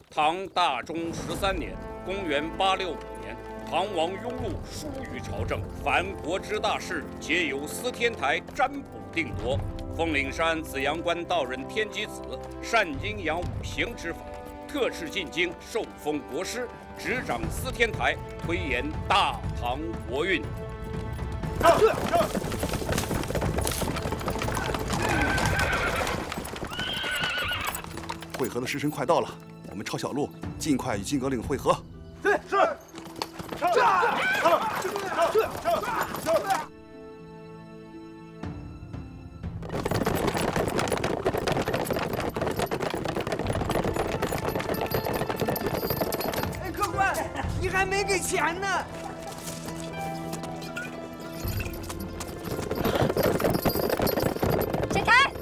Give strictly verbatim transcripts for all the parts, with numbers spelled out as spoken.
唐大中十三年（公元八六五年），唐王雍禄疏于朝政，凡国之大事皆由司天台占卜定夺。凤岭山紫阳关道人天机子善阴阳五行之法，特敕进京，受封国师，执掌司天台，推演大唐国运。 上！上！ 会合的时辰快到了，我们抄小路，尽快与金阁令会合。 对，是。上！上！上！上！上！ 哎，客官，你还没给钱呢。 闪开！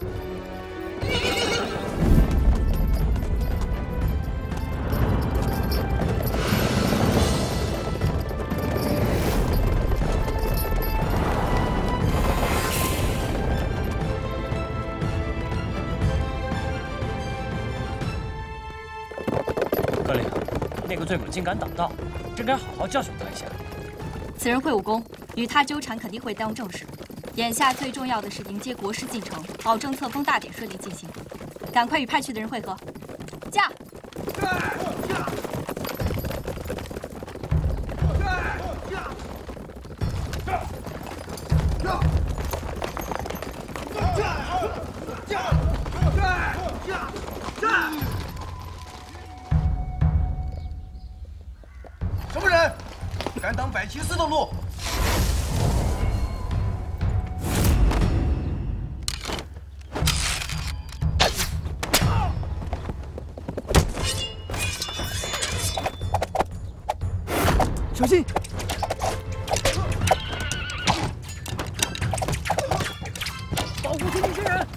阁令，那个罪母竟敢挡道，真该好好教训他一下。 此人会武功，与他纠缠肯定会耽误正事。眼下最重要的是迎接国师进城，保证册封大典顺利进行。赶快与派去的人会合。驾！ 什么人敢挡百骑司的路？ 小心！ 保护住那些人！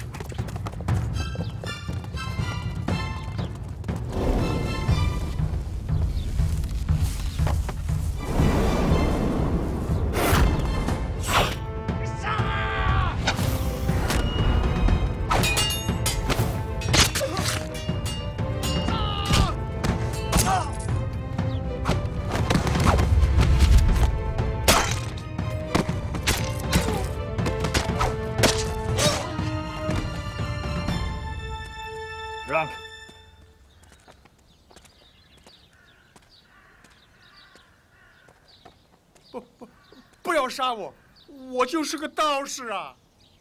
让开！ 不不，不要杀我，我就是个道士啊！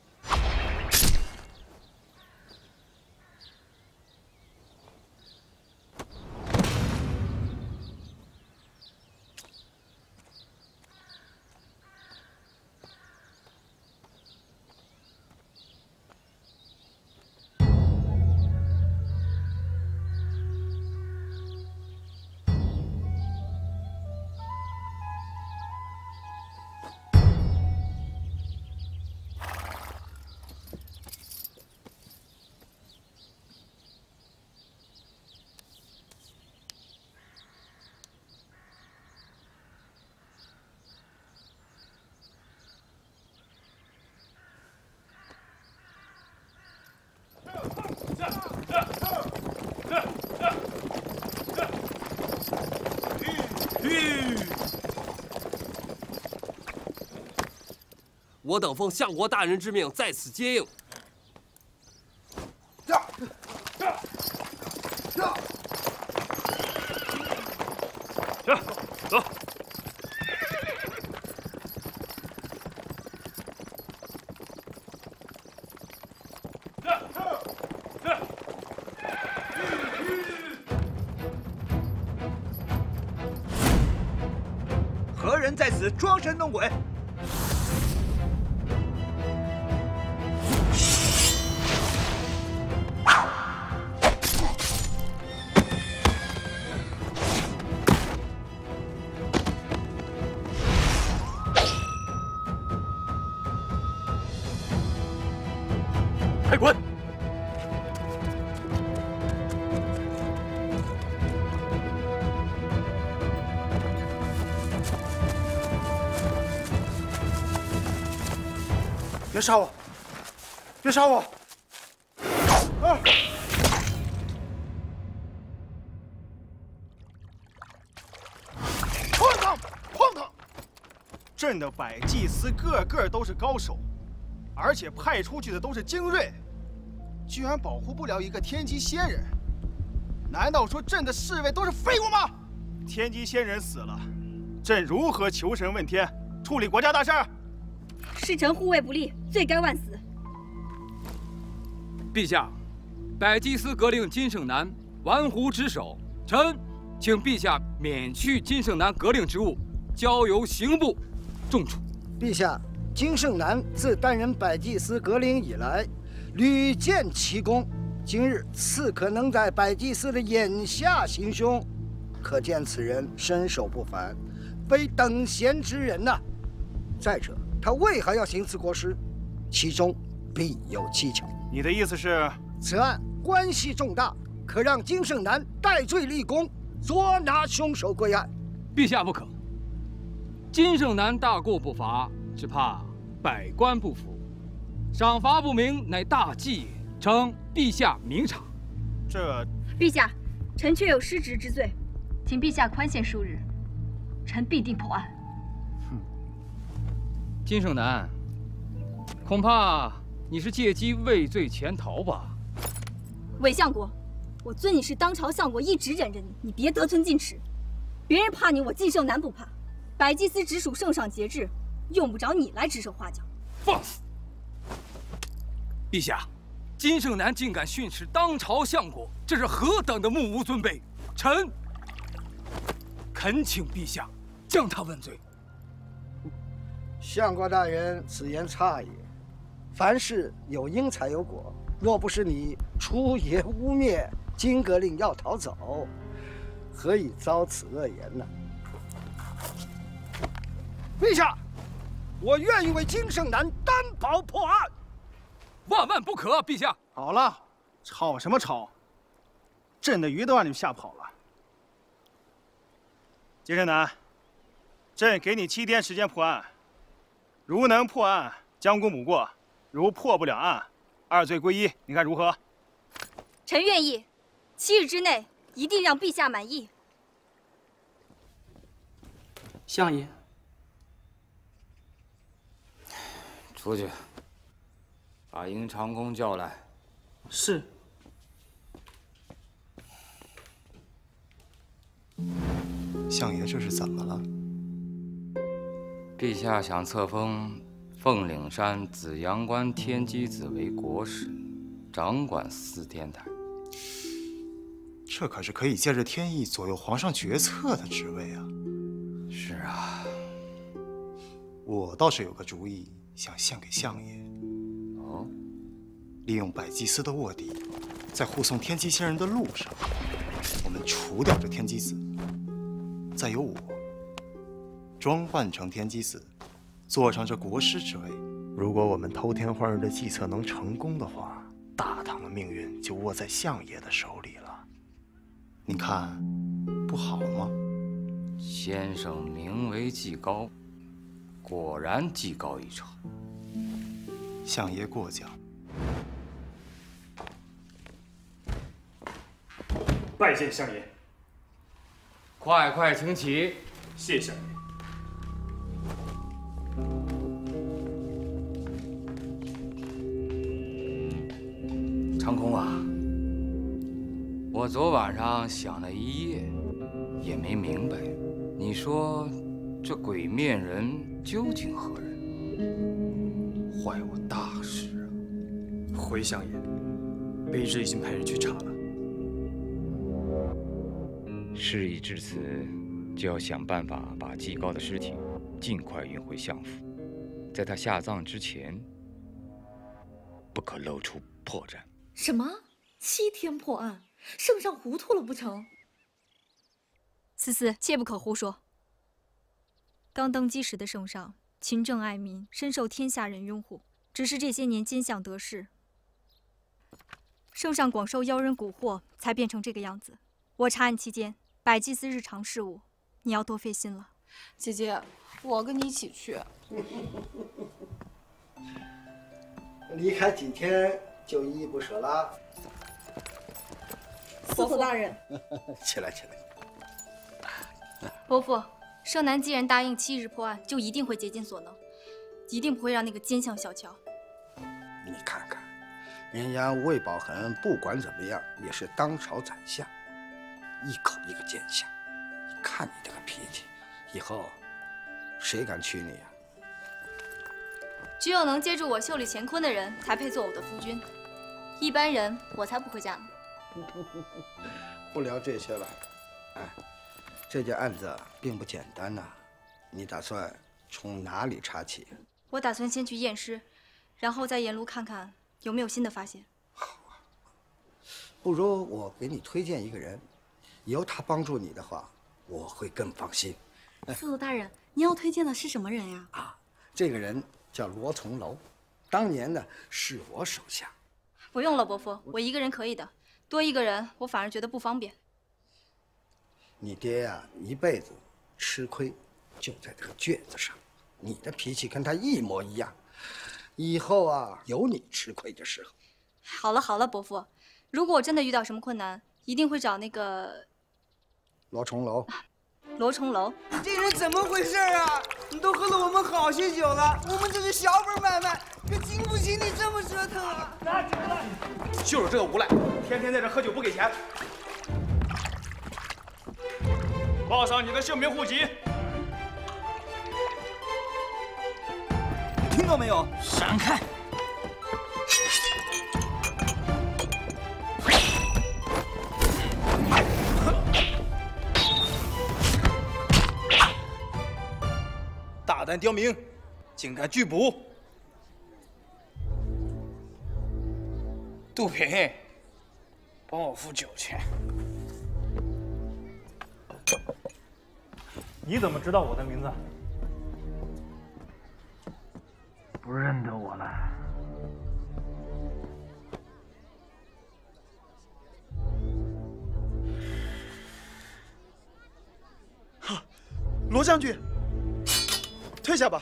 我等奉相国大人之命，在此接应。 行，走。 何人在此装神弄鬼？ 快滚！ 别杀我！别杀我！啊！ 朕的百祭司个个都是高手，而且派出去的都是精锐，居然保护不了一个天机仙人，难道说朕的侍卫都是废物吗？天机仙人死了，朕如何求神问天，处理国家大事？ 是臣护卫不力，罪该万死。 陛下，百祭司阁令金圣南玩忽职守，臣请陛下免去金圣南阁令职务，交由刑部重处。 陛下，金圣南自担任百祭司阁令以来，屡建奇功，今日刺客能在百祭司的眼下行凶，可见此人身手不凡，非等闲之人呐、啊。再者，他为何要行刺国师？其中必有蹊跷。 你的意思是， 此案关系重大，可让金圣南戴罪立功，捉拿凶手归案。 陛下不可，金圣南大过不罚，只怕百官不服，赏罚不明，乃大忌也，承陛下明察。 这， 陛下，臣确有失职之罪，请陛下宽限数日，臣必定破案。 哼，金圣南，恐怕你是借机畏罪潜逃吧？ 韦相国，我尊你是当朝相国，一直忍着你，你别得寸进尺。别人怕你，我金圣南不怕。百祭司直属圣上节制，用不着你来指手画脚。 放肆！陛下，金圣南竟敢训斥当朝相国，这是何等的目无尊卑！臣恳请陛下将他问罪。 相国大人，此言差也。凡事有因才有果，若不是你出言污蔑金阁令要逃走，何以遭此恶言呢？陛下，我愿意为金圣南担保破案。 万万不可，陛下！ 好了，吵什么吵？朕的鱼都让你们吓跑了。金圣南，朕给你七天时间破案，如能破案，将功补过；如破不了案，二罪归一。你看如何？ 臣愿意，七日之内一定让陛下满意。 相爷， 出去，把迎长公叫来。 是。 相爷，这是怎么了？ 陛下想册封凤岭山紫阳关天机子为国师，掌管四天台。 这可是可以借着天意左右皇上决策的职位啊！ 是啊， 我倒是有个主意，想献给相爷。 哦， 利用百祭司的卧底，在护送天机仙人的路上，我们除掉这天机子，再由我装扮成天机子，坐上这国师之位。如果我们偷天换日的计策能成功的话，大唐的命运就握在相爷的手里了。你看，不好吗？ 先生名为技高，果然技高一筹。 相爷过奖。 拜见相爷。 快快请起。 谢相爷。 长空啊，我昨晚上想了一夜，也没明白，你说这鬼面人究竟何人？坏我大事啊！ 回相爷，卑职已经派人去查了。 事已至此，就要想办法把季高的尸体尽快运回相府，在他下葬之前，不可露出破绽。 什么？七天破案？圣上糊涂了不成？ 思思，切不可胡说。刚登基时的圣上，勤政爱民，深受天下人拥护。只是这些年奸相得势，圣上广受妖人蛊惑，才变成这个样子。我查案期间，百祭司日常事务，你要多费心了。 姐姐，我跟你一起去。 离开几天就依依不舍啦。 司徒大人， 起来起来。 伯父， 盛南既然答应七日破案，就一定会竭尽所能，一定不会让那个奸相小乔。 你看看，人家魏宝恒不管怎么样也是当朝宰相，一口一个奸相。看你这个脾气，以后谁敢娶你啊？ 只有能接住我袖里乾坤的人，才配做我的夫君。一般人，我才不会嫁呢。 不聊这些了，哎，这件案子并不简单呐。你打算从哪里查起？ 我打算先去验尸，然后再沿路看看有没有新的发现。 好啊，不如我给你推荐一个人，由他帮助你的话，我会更放心。 司徒大人，您要推荐的是什么人呀？ 啊，这个人叫罗从楼，当年呢是我手下。 不用了，伯父，我一个人可以的。多一个人，我反而觉得不方便。 你爹呀、啊，一辈子吃亏就在这个倔子上。你的脾气跟他一模一样，以后啊有你吃亏的时候。 好了好了，伯父，如果我真的遇到什么困难，一定会找那个罗重楼。 罗重楼， 你这人怎么回事啊？你都喝了我们好些酒了，我们这是小本买卖，可经不起你这么折腾啊！ 拿酒来！就是这个无赖，天天在这喝酒不给钱。报上你的姓名户籍。 听到没有？ 闪开！ 大胆刁民，竟敢拒捕！ 杜平，帮我付酒钱。 你怎么知道我的名字？ 不认得我了。 哈，罗将军，退下吧。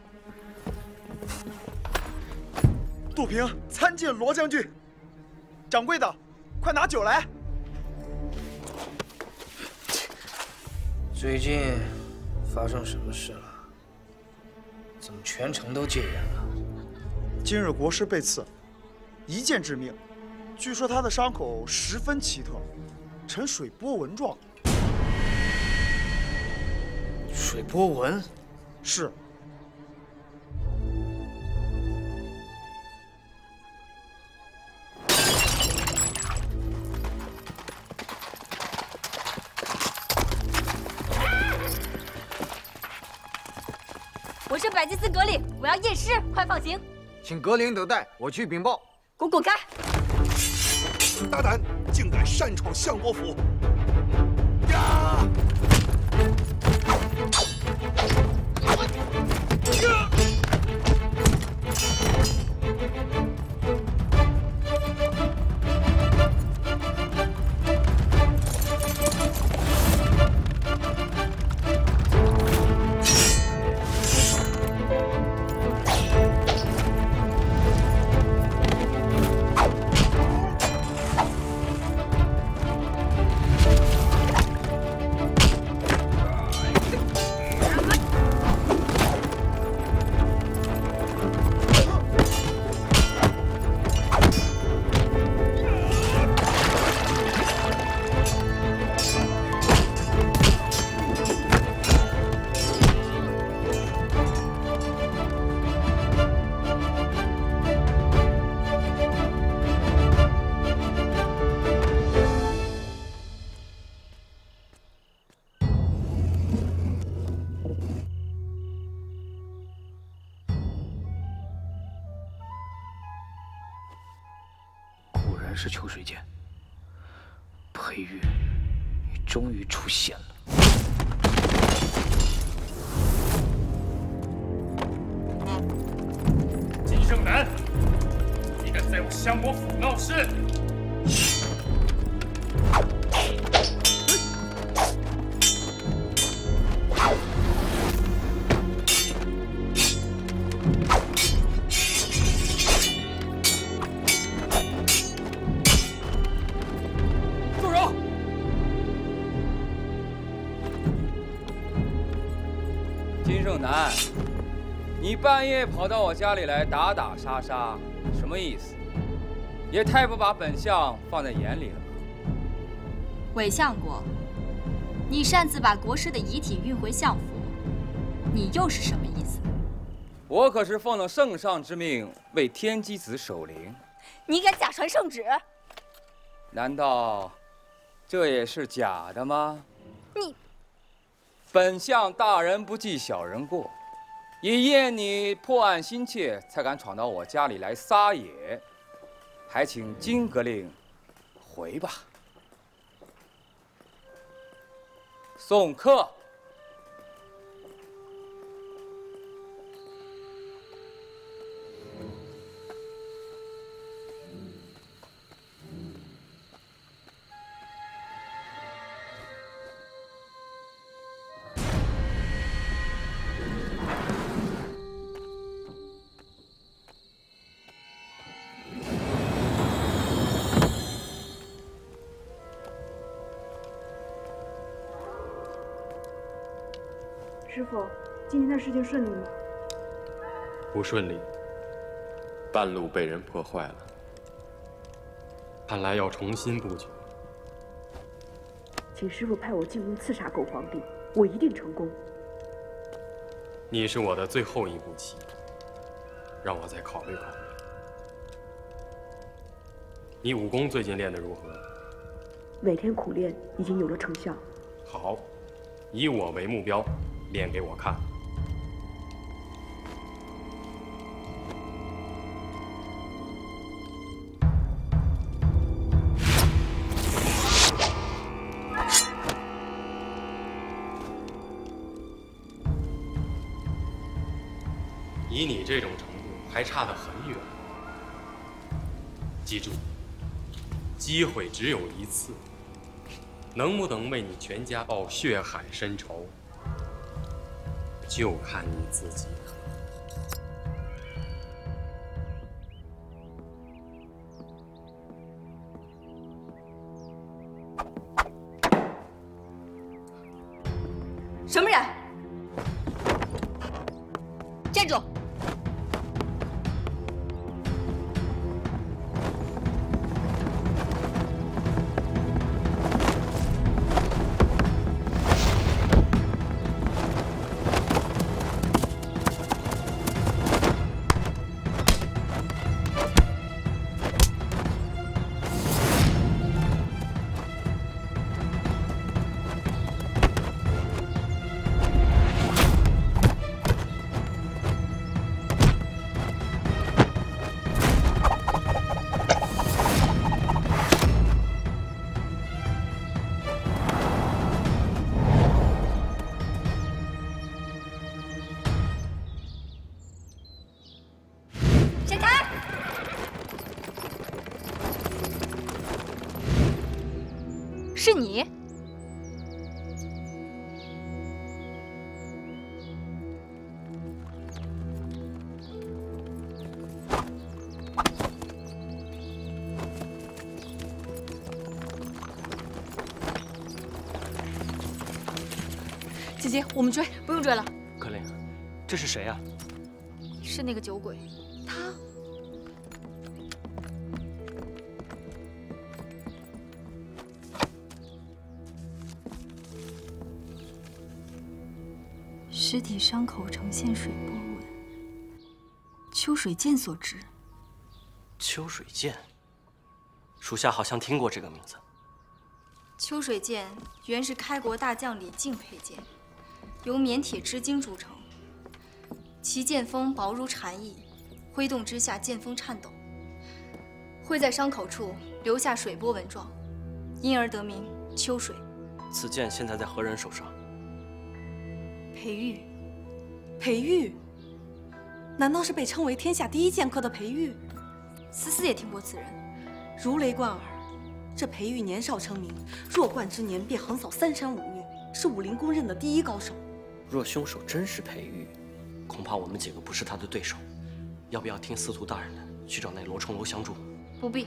杜平参见罗将军。掌柜的，快拿酒来。 最近发生什么事了？怎么全城都戒严了？ 今日国师被刺，一剑致命。据说他的伤口十分奇特，呈水波纹状。 水波纹？ 是。 我是百祭司格林，我要验尸，快放行！ 请格林等待，我去禀报。 给我滚开！ 大胆，竟敢擅闯相国府！呀！呀！ 是秋水剑，裴玉，你终于出现了。 金圣南，你敢在我相国府闹事！ 胜男，你半夜跑到我家里来打打杀杀，什么意思？也太不把本相放在眼里了吧？ 韦相国，你擅自把国师的遗体运回相府，你又是什么意思？ 我可是奉了圣上之命为天机子守灵。 你敢假传圣旨？ 难道这也是假的吗？ 你， 本相大人不计小人过，也验你破案心切，才敢闯到我家里来撒野。还请金阁令回吧。送客。 师傅，今天的事情顺利吗？ 不顺利，半路被人破坏了，看来要重新布局。 请师傅派我进宫刺杀狗皇帝，我一定成功。 你是我的最后一步棋，让我再考虑考虑。你武功最近练得如何？ 每天苦练，已经有了成效。 好，以我为目标。练给我看。以你这种程度，还差得很远。记住，机会只有一次，能不能为你全家报血海深仇？就看你自己了。 什么人？站住！是你？ 姐姐，我们追， 不用追了。 可令，这是谁啊？ 是那个酒鬼，他。尸体伤口呈现水波纹，秋水剑所致。 秋水剑，属下好像听过这个名字。 秋水剑原是开国大将李靖佩剑，由绵铁织金铸成。其剑锋薄如蝉翼，挥动之下剑锋颤抖，会在伤口处留下水波纹状，因而得名秋水。 此剑现在在何人手上？ 裴玉，裴玉，难道是被称为天下第一剑客的裴玉？ 思思也听过此人， 如雷贯耳。这裴玉年少成名，弱冠之年便横扫三山五岳，是武林公认的第一高手。 若凶手真是裴玉，恐怕我们几个不是他的对手。要不要听司徒大人的，去找那罗冲楼相助？ 不必。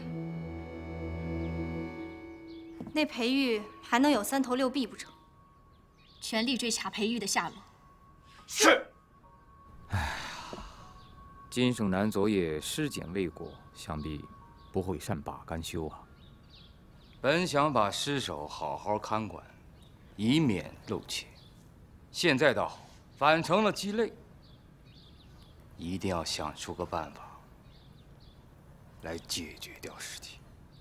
那裴玉还能有三头六臂不成？ 全力追查裴玉的下落。 是。 哎呀，金圣南昨夜尸检未果，想必不会善罢甘休啊。本想把尸首好好看管，以免漏窃，现在倒好，反成了鸡肋。一定要想出个办法来解决掉尸体。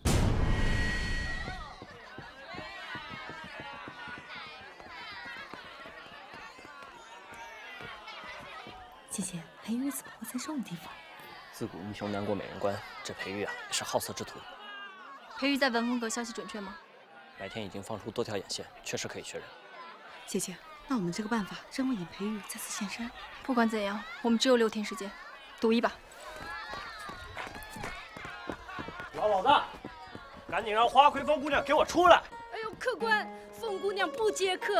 姐姐，裴玉怎么会在这种地方？ 自古英雄难过美人关，这裴玉啊也是好色之徒。 裴玉在文风阁消息准确吗？ 白天已经放出多条眼线，确实可以确认。 姐姐，那我们这个办法真会引裴玉再次现身？ 不管怎样，我们只有六天时间，赌一把。 老鸨子，赶紧让花魁风姑娘给我出来！ 哎呦，客官，风姑娘不接客。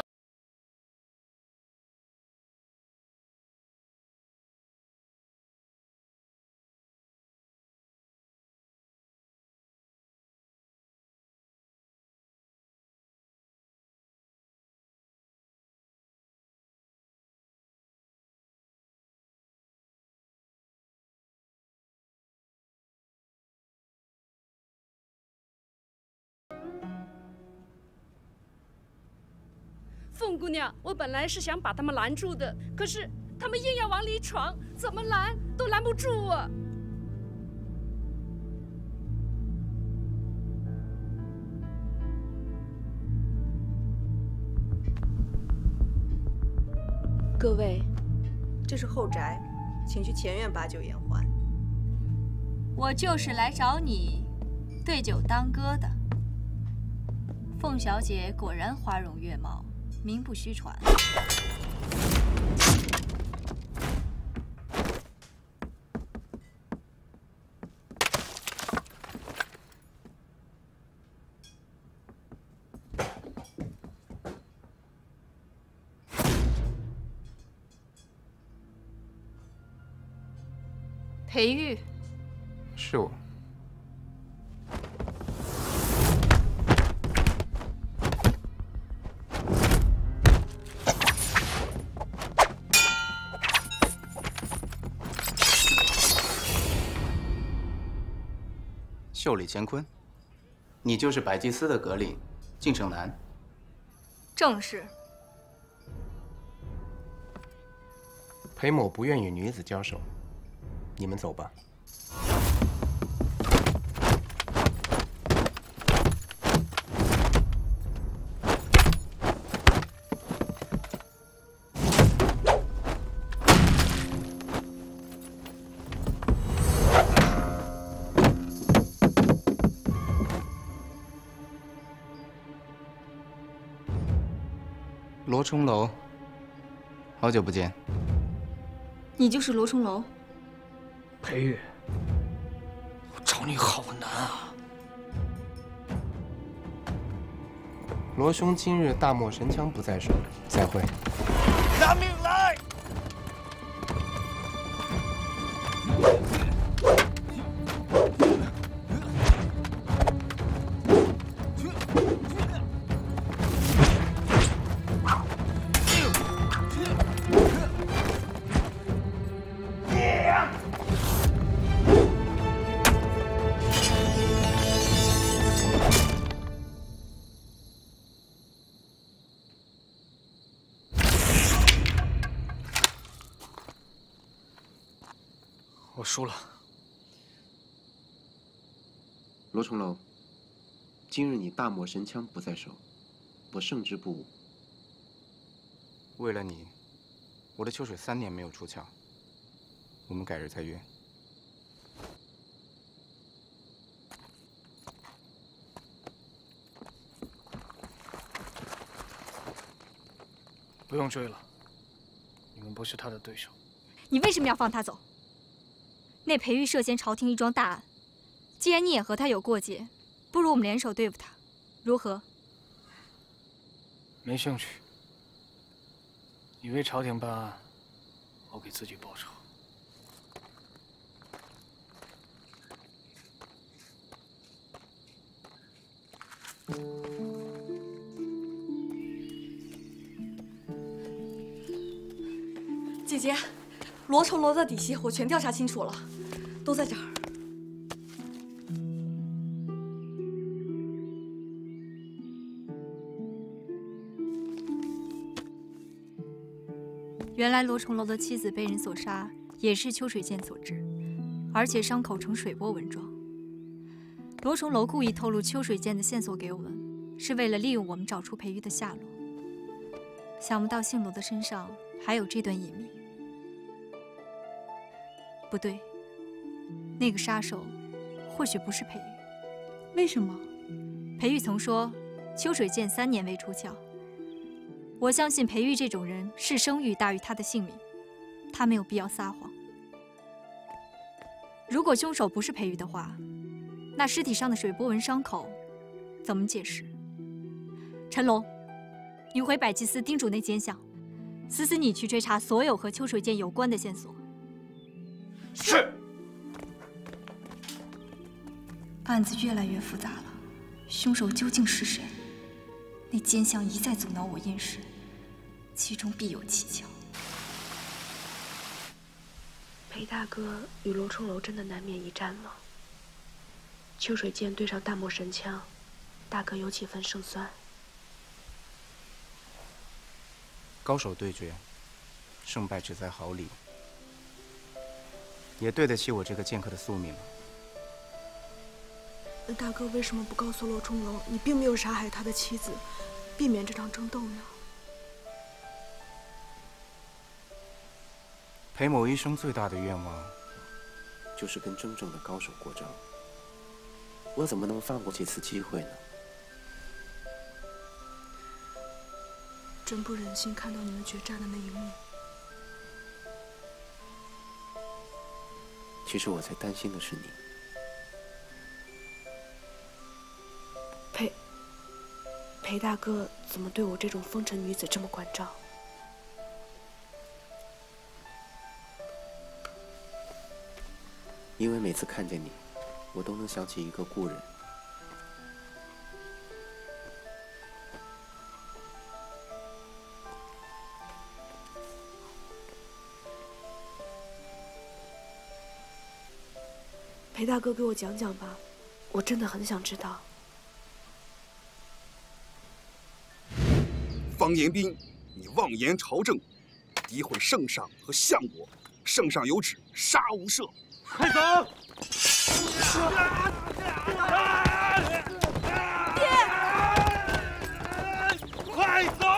凤姑娘，我本来是想把他们拦住的，可是他们硬要往里闯，怎么拦都拦不住啊！ 各位，这是后宅，请去前院把酒言欢。 我就是来找你对酒当歌的。凤小姐果然花容月貌。 名不虚传。裴玉， 是我。 袖里乾坤，你就是百济司的阁令晋胜南。 正是。 裴某不愿与女子交手，你们走吧。 罗冲楼，好久不见。 你就是罗冲楼。 裴玉，我找你好难啊！ 罗兄今日大漠神枪不在手，再会。 拿命来！ 我输了。 罗重楼，今日你大漠神枪不在手，我胜之不武。为了你，我的秋水三年没有出鞘。我们改日再约。 不用追了，你们不是他的对手。 你为什么要放他走？那裴玉涉嫌朝廷一桩大案，既然你也和他有过节，不如我们联手对付他，如何？ 没兴趣。你为朝廷办案，我给自己报仇。 姐姐，罗重楼的底细我全调查清楚了，都在这儿。 原来罗重楼的妻子被人所杀，也是秋水剑所致，而且伤口呈水波纹状。罗重楼故意透露秋水剑的线索给我们，是为了利用我们找出裴玉的下落。想不到姓罗的身上还有这段隐秘。不对，那个杀手或许不是裴玉。 为什么？ 裴玉曾说，秋水剑三年未出鞘。我相信裴玉这种人视声誉大于他的性命，他没有必要撒谎。如果凶手不是裴玉的话，那尸体上的水波纹伤口怎么解释？陈龙，你回百济司叮嘱那奸相，死死你去追查所有和秋水剑有关的线索。 是。 案子越来越复杂了，凶手究竟是谁？那奸相一再阻挠我验尸，其中必有蹊跷。 裴大哥与罗重楼真的难免一战吗？秋水剑对上大漠神枪，大哥有几分胜算？ 高手对决，胜败只在毫厘，也对得起我这个剑客的宿命了。 那大哥为什么不告诉罗重楼，你并没有杀害他的妻子，避免这场争斗呢？ 裴某一生最大的愿望，就是跟真正的高手过招。我怎么能放过这次机会呢？ 真不忍心看到你们决战的那一幕。 其实我最担心的是你。 裴裴大哥怎么对我这种风尘女子这么关照？ 因为每次看见你，我都能想起一个故人。 裴大哥给我讲讲吧，我真的很想知道。 方延斌，你妄言朝政，诋毁圣上和相国，圣上有旨，杀无赦。 快走！ 爹！快走！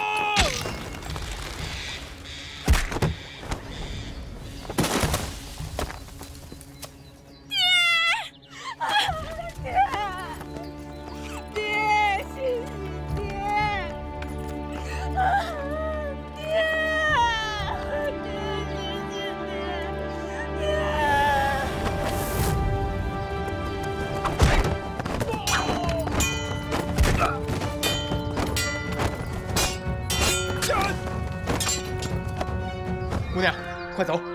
姑娘，快走！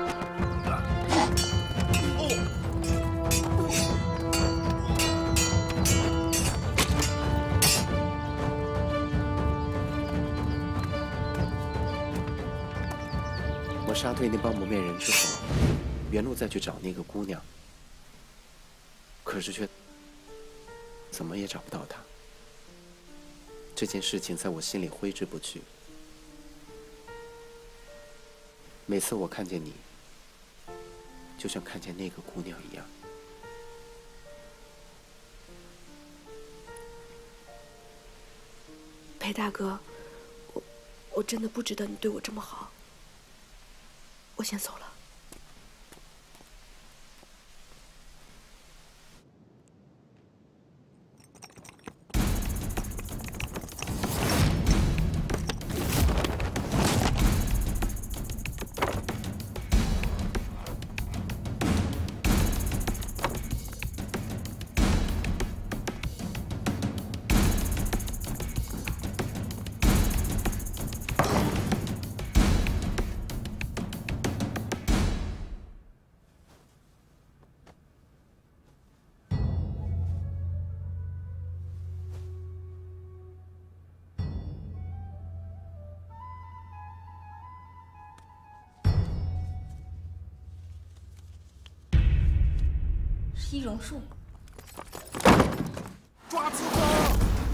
我杀退那帮蒙面人之后，原路再去找那个姑娘，可是却怎么也找不到她。这件事情在我心里挥之不去。每次我看见你，就像看见那个姑娘一样。 裴大哥，我我真的不值得你对我这么好。我先走了。 劈榕树。 抓刺客！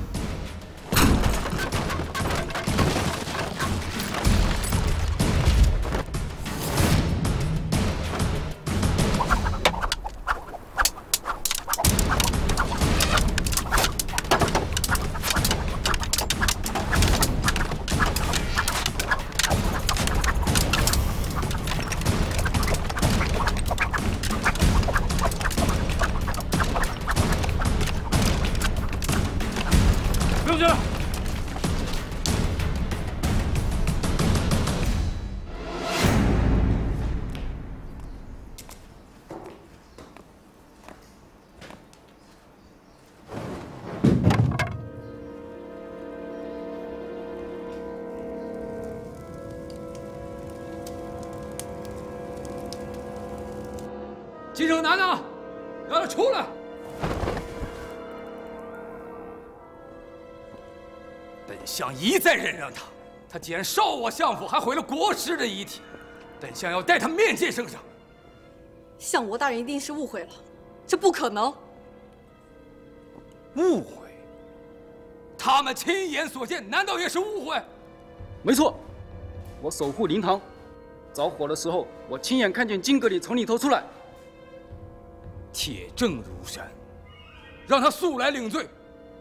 金正男呢？让他出来！本相一再忍让他，他既然烧我相府，还毁了国师的遗体，本相要带他面见圣上。 相国大人一定是误会了，这不可能。 误会？他们亲眼所见，难道也是误会？ 没错，我守护灵堂，着火的时候，我亲眼看见金阁里从里头出来。 铁证如山，让他速来领罪。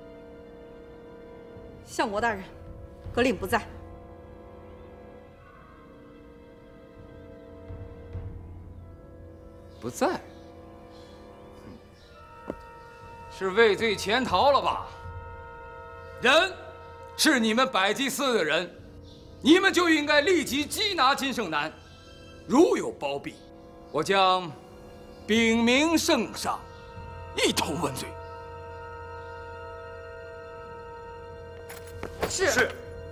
相国大人，格令不在。 不在？是畏罪潜逃了吧？ 人是你们百济司的人，你们就应该立即缉拿金圣男。如有包庇，我将 禀明圣上，一同问罪。 是。 是。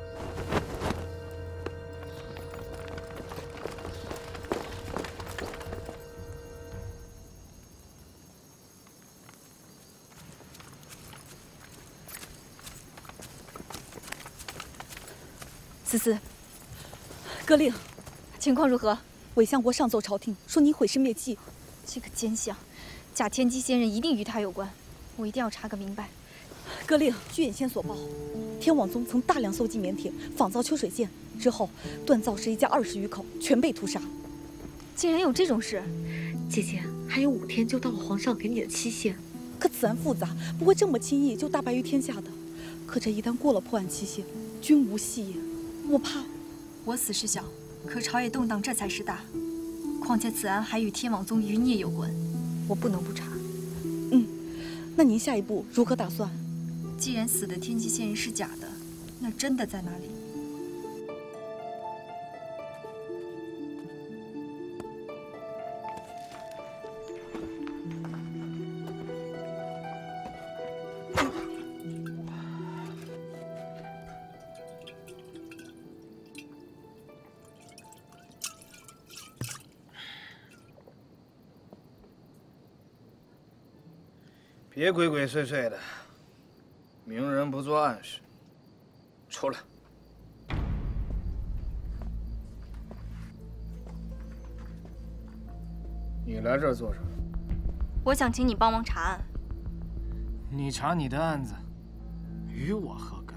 思思，格令，情况如何？韦相国上奏朝廷，说你毁尸灭迹。 这个奸相，假天机仙人一定与他有关，我一定要查个明白。 格令，据眼线所报，天网宗曾大量搜集棉铁，仿造秋水剑，之后锻造时一家二十余口全被屠杀。 竟然有这种事！ 姐姐，还有五天就到了皇上给你的期限。 可此案复杂，不会这么轻易就大白于天下的。可这一旦过了破案期限，均无戏言。我怕我死是小，可朝野动荡这才是大。 况且此案还与天网宗余孽有关，我不能不查。 嗯，那您下一步如何打算？ 既然死的天机仙人是假的，那真的在哪里？ 别鬼鬼祟祟的，明人不做暗事。出来。你来这儿做什么？ 我想请你帮忙查案。 你查你的案子，与我何干？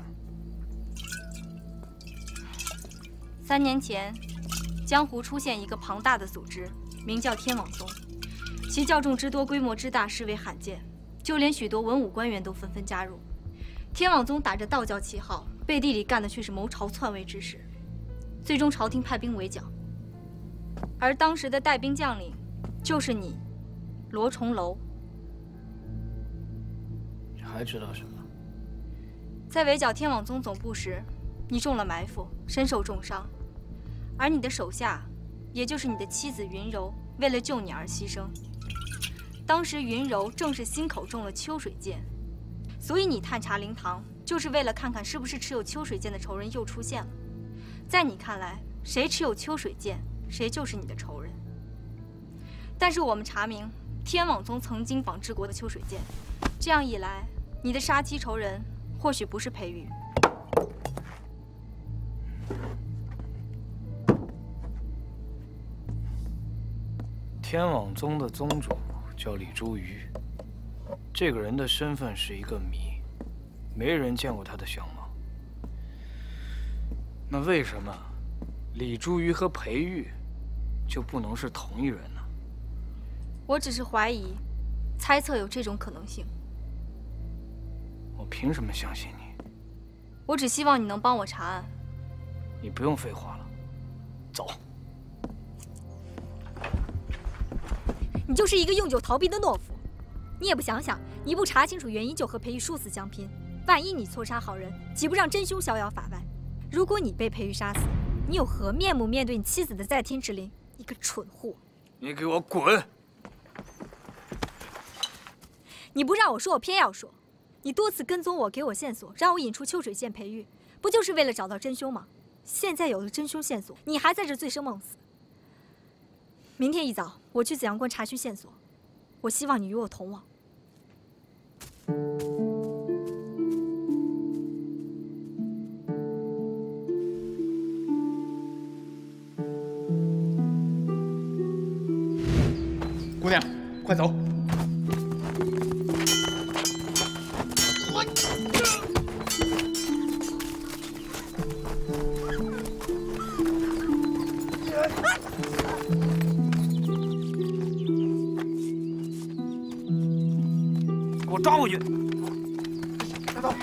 三年前，江湖出现一个庞大的组织，名叫天网宗，其教众之多，规模之大，实为罕见。 就连许多文武官员都纷纷加入。天网宗打着道教旗号，背地里干的却是谋朝篡位之事。最终朝廷派兵围剿，而当时的带兵将领就是你，罗重楼。 你还知道什么？ 在围剿天网宗总部时，你中了埋伏，身受重伤，而你的手下，也就是你的妻子云柔，为了救你而牺牲。 当时云柔正是心口中了秋水剑，所以你探查灵堂，就是为了看看是不是持有秋水剑的仇人又出现了。在你看来，谁持有秋水剑，谁就是你的仇人。但是我们查明，天网宗曾经仿制过的秋水剑，这样一来，你的杀妻仇人或许不是裴玉。 天网宗的宗主叫李珠瑜。这个人的身份是一个谜，没人见过他的相貌。那为什么李珠瑜和裴玉就不能是同一人呢？ 我只是怀疑，猜测有这种可能性。 我凭什么相信你？ 我只希望你能帮我查案。 你不用废话了，走。 你就是一个用酒逃兵的懦夫，你也不想想，你不查清楚原因就和裴玉殊死相拼，万一你错杀好人，岂不让真凶逍遥法外？如果你被裴玉杀死，你有何面目面对你妻子的在天之灵？一个蠢货！ 你给我滚！ 你不让我说，我偏要说。你多次跟踪我，给我线索，让我引出秋水剑裴玉，不就是为了找到真凶吗？现在有了真凶线索，你还在这醉生梦死。明天一早，我去紫阳关查询线索，我希望你与我同往。 姑娘，快走！ 给我抓回去！ 带走！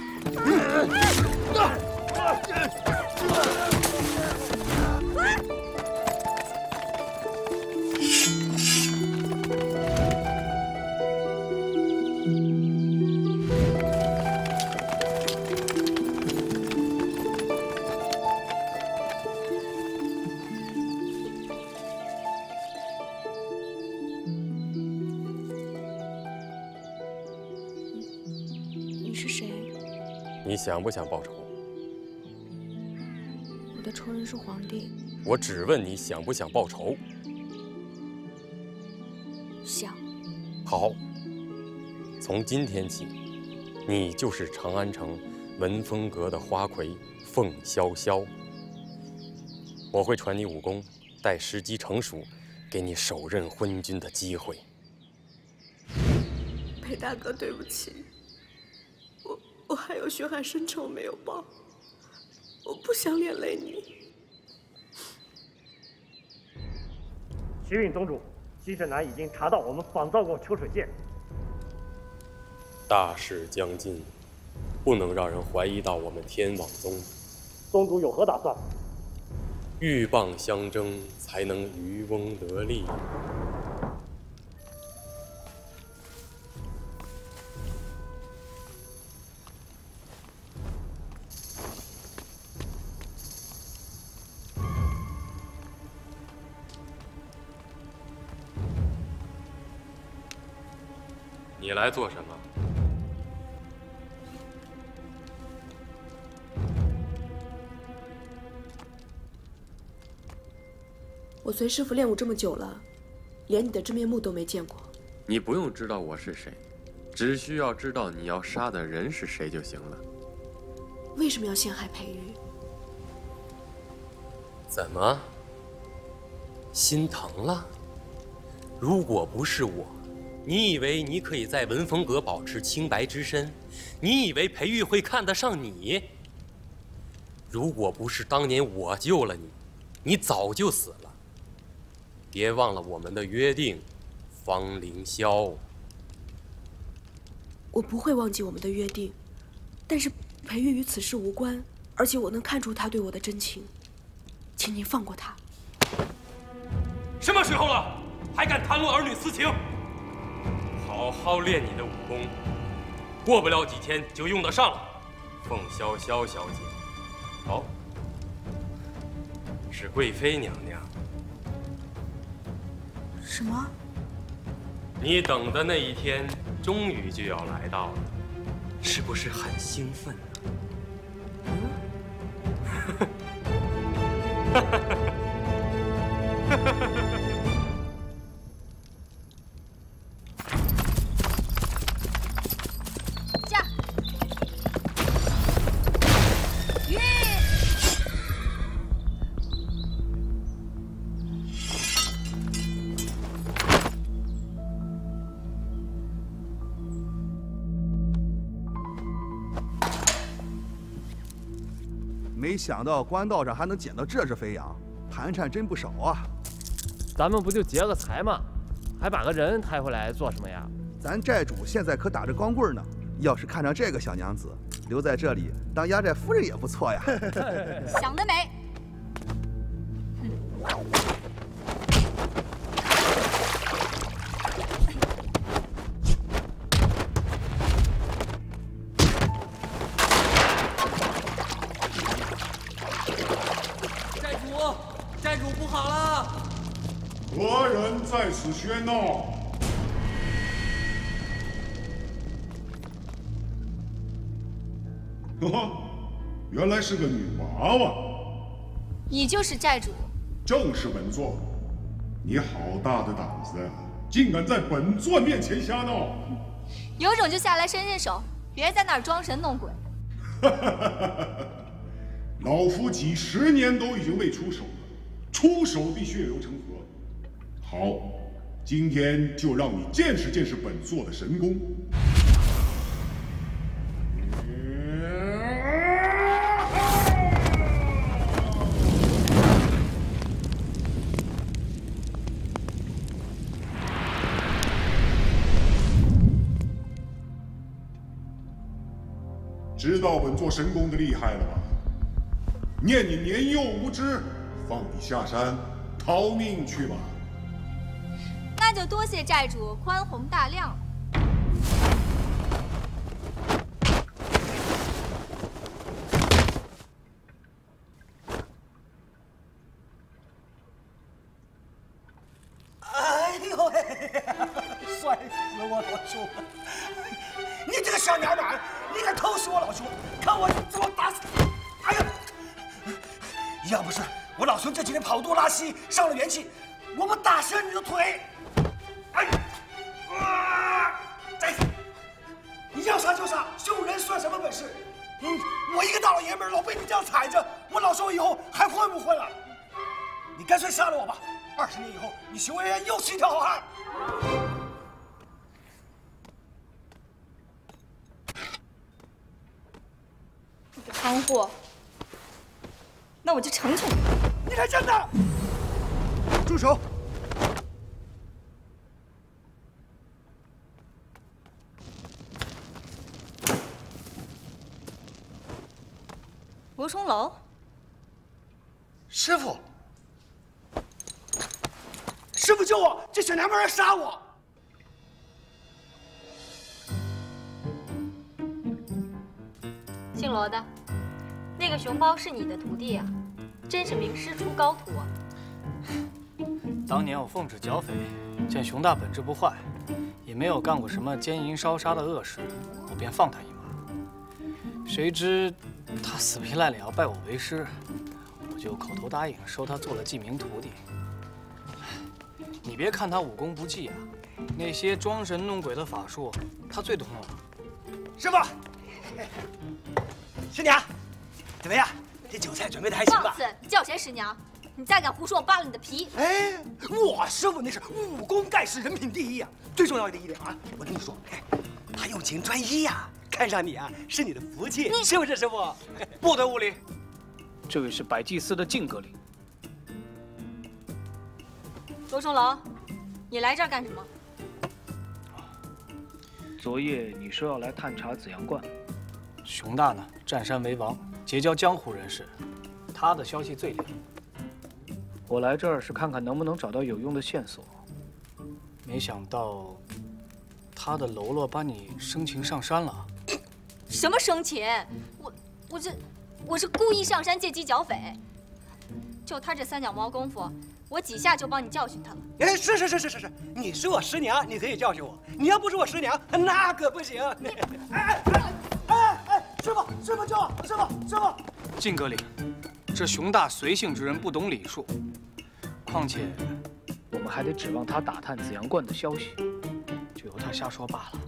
你想不想报仇？ 我的仇人是皇帝。 我只问你想不想报仇？ 想。 好，从今天起，你就是长安城文峰阁的花魁凤潇潇。我会传你武功，待时机成熟，给你手刃昏君的机会。 裴大哥，对不起。我还有血海深仇没有报，我不想连累你。 启禀宗主，金圣南已经查到我们仿造过秋水剑。 大事将近，不能让人怀疑到我们天网宗。 宗主有何打算？ 鹬蚌相争，才能渔翁得利。你来做什么？ 我随师傅练武这么久了，连你的真面目都没见过。 你不用知道我是谁，只需要知道你要杀的人是谁就行了。 为什么要陷害裴玉？ 怎么？心疼了？如果不是我，你以为你可以在文峰阁保持清白之身？你以为裴玉会看得上你？如果不是当年我救了你，你早就死了。别忘了我们的约定，方凌霄。 我不会忘记我们的约定，但是裴玉与此事无关，而且我能看出他对我的真情，请您放过他。 什么时候了，还敢谈论儿女私情？好好练你的武功，过不了几天就用得上了。凤潇潇小姐，哦，是贵妃娘娘。 什么？ 你等的那一天终于就要来到了，是不是很兴奋呢？ 驾！鱼！ 没想到官道上还能捡到这只肥羊，盘缠真不少啊！ 咱们不就劫个财吗？还把个人抬回来做什么呀？ 咱债主现在可打着光棍呢，要是看上这个小娘子，留在这里当压寨夫人也不错呀。 想得美！ 债主，债主不好了！ 何人在此喧闹？呵呵，原来是个女娃娃。 你就是债主？ 正是本座。你好大的胆子，竟敢在本座面前瞎闹！ 有种就下来伸伸手，别在那儿装神弄鬼。 老夫几十年都已经未出手了，出手必血流成河。好，今天就让你见识见识本座的神功。知道本座神功的厉害了吧？念你年幼无知，放你下山逃命去吧。 那就多谢债主宽宏大量。 哎呦喂，摔死我老兄了！你这个小娘们儿，你敢偷袭我老兄，看我怎么打死！哎呀，要不是我老兄这几天跑肚拉稀，伤了元气，我们打折你的腿！哎，啊！再，你要杀就杀，凶人算什么本事？嗯，我一个大老爷们儿老被你这样踩着，我老兄以后还混不混了？你干脆杀了我吧！二十年以后，你熊恩恩又是一条好汉。 你个憨货，那我就成全你！ 你来真的！住手！ 罗冲楼， 师傅，师傅救我！这小娘们要杀我！ 姓罗的，那个熊包是你的徒弟啊，真是名师出高徒啊！ 当年我奉旨剿匪，见熊大本质不坏，也没有干过什么奸淫烧杀的恶事，我便放他一马。谁知他死皮赖脸要拜我为师，我就口头答应收他做了记名徒弟。你别看他武功不济啊，那些装神弄鬼的法术，他最懂了。 师傅，师娘，怎么样？这酒菜准备的还行吧？ 放肆！你叫谁师娘？你再敢胡说，我扒了你的皮！ 哎，我师傅那是武功盖世，人品第一呀。最重要的一点啊，我跟你说，哎，他用情专一呀，看上你啊是你的福气，是不是师傅？ 不得无礼！这位是百济司的靖格令。 罗冲楼，你来这儿干什么？ 昨夜你说要来探查紫阳观，熊大呢占山为王，结交江湖人士，他的消息最灵。我来这儿是看看能不能找到有用的线索，没想到他的喽啰把你生擒上山了。 什么生擒？我我这我是故意上山借机剿匪，就他这三脚猫功夫，我几下就帮你教训他了。 哎，是是是是是是，你是我师娘，你可以教训我；你要不是我师娘，那可不行。哎哎哎哎哎！师傅师傅救我！师傅师傅！ 靖格令，这熊大随性之人不懂礼数，况且我们还得指望他打探紫阳观的消息，就由他瞎说罢了。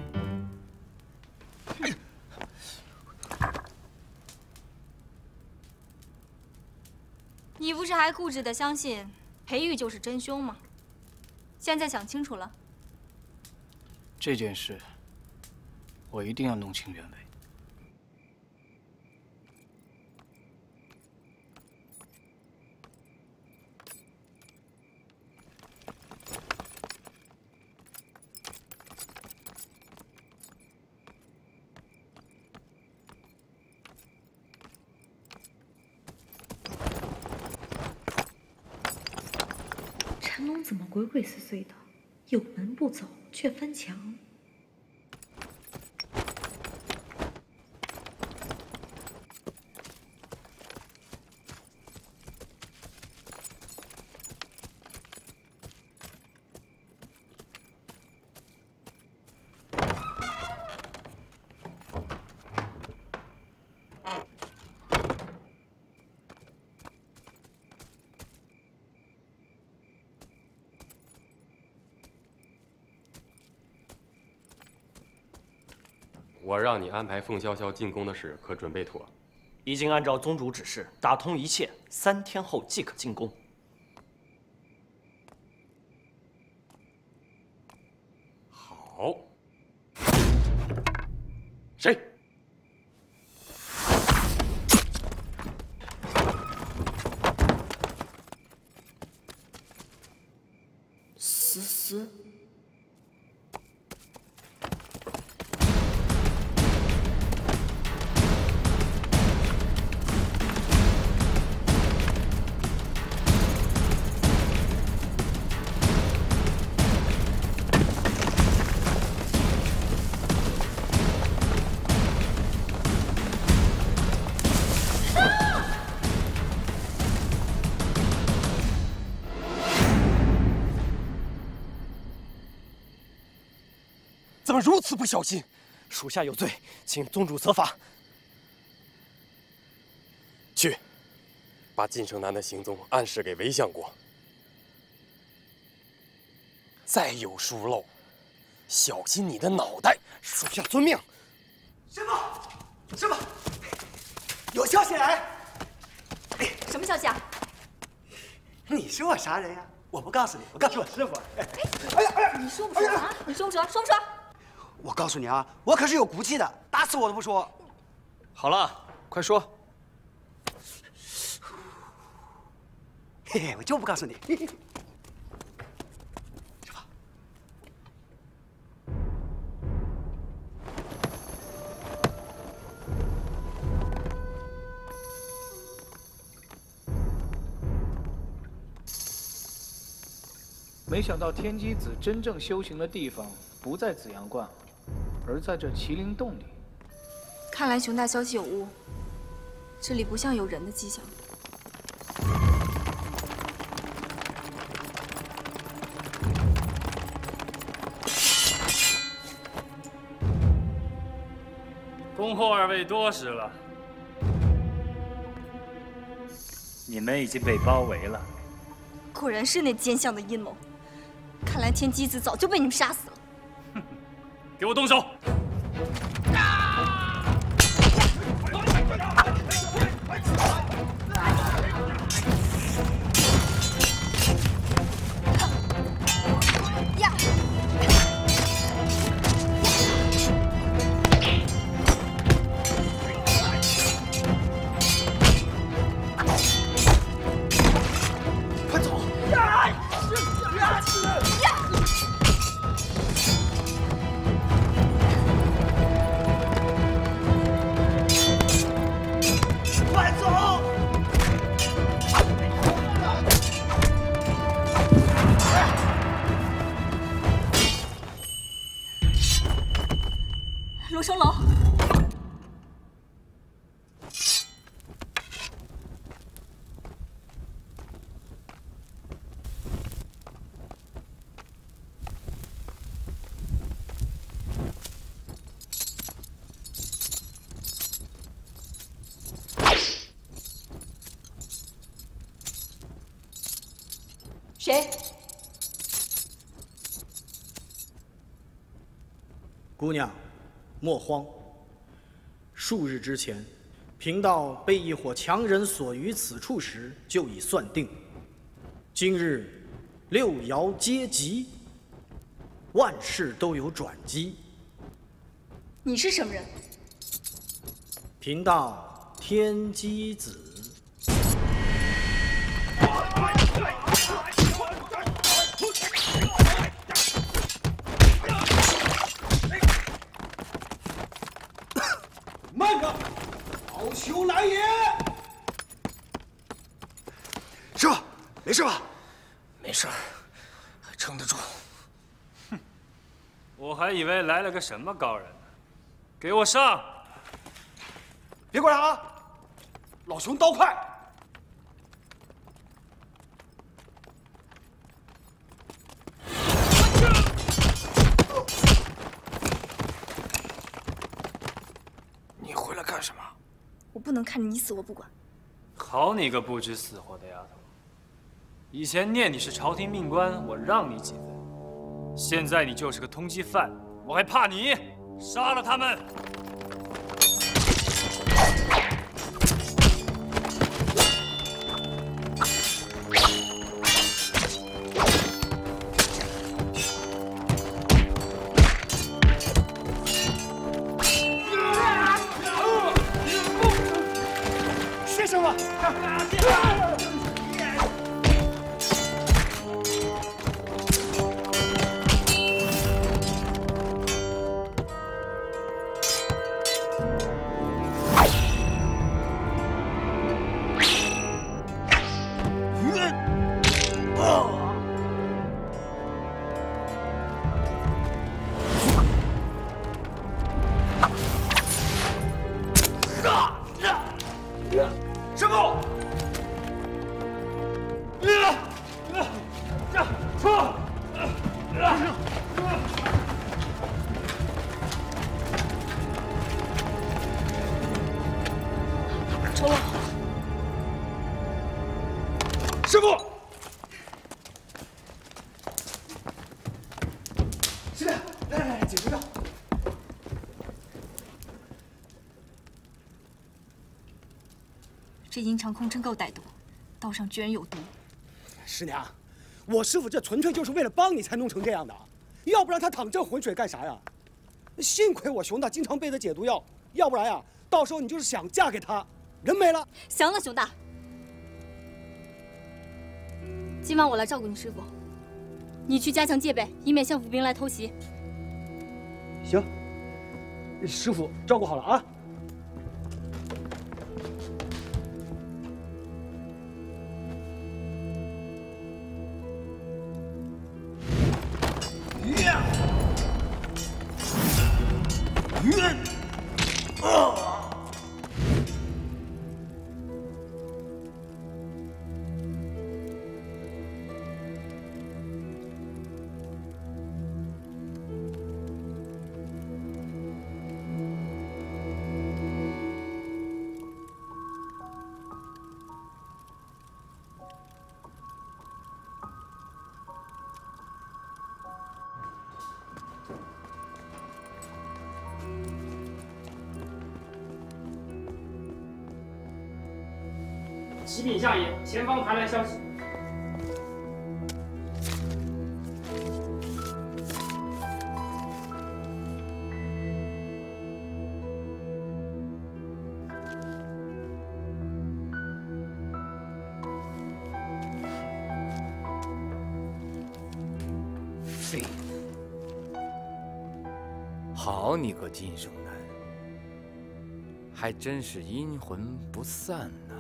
你不是还固执的相信裴玉就是真凶吗？现在想清楚了？ 这件事，我一定要弄清原委。 娘怎么鬼鬼祟祟的，有门不走却翻墙？ 我让你安排凤潇潇进宫的事，可准备妥？ 已经按照宗主指示打通一切，三天后即可进宫。 好。谁？ 思思。 怎么如此不小心？属下有罪，请宗主责罚。 去，把晋胜南的行踪暗示给韦相国。再有疏漏，小心你的脑袋！ 属下遵命。 师傅，师傅，有消息来。 什么消息啊？ 你是我啥人呀？我不告诉你，我告诉我师傅。 哎呀哎呀！你说不说啊？你说不说？说不说？ 我告诉你啊，我可是有骨气的，打死我都不说。 好了，快说。 嘿嘿，我就不告诉你。嘿嘿是吧？ 没想到天机子真正修行的地方不在紫阳观，而在这麒麟洞里。 看来熊大消息有误，这里不像有人的迹象。 恭候二位多时了， 你们已经被包围了。 果然是那奸相的阴谋。 看来天机子早就被你们杀死了。 给我动手！ 呀！ 快走！ 快走！ 罗生楼。 谁？ 姑娘，莫慌。数日之前，贫道被一伙强人所于此处时，就已算定。今日六爻皆吉，万事都有转机。 你是什么人？ 贫道天机子。 慢着，好修来也！师傅，没事吧？ 没事。 撑得住。 哼，我还以为来了个什么高人呢。给我上！ 别过来啊！老熊刀快！ 你回来干什么？ 我不能看着你死，我不管。 好你个不知死活的丫头！以前念你是朝廷命官，我让你几分；现在你就是个通缉犯，我还怕你？杀了他们！ 学生们！师傅！撤！ 酬劳。 师傅！师傅，来来来，解决掉。 这殷长空真够歹毒，刀上居然有毒。 师娘，我师傅这纯粹就是为了帮你才弄成这样的，要不然他淌这浑水干啥呀？幸亏我熊大经常备的解毒药，要不然呀，到时候你就是想嫁给他，人没了。 行了，熊大，今晚我来照顾你师傅，你去加强戒备，以免相府兵来偷袭。 行，师傅照顾好了啊。 启禀相爷，前方传来消息。 废物！好你个金圣男，还真是阴魂不散呐！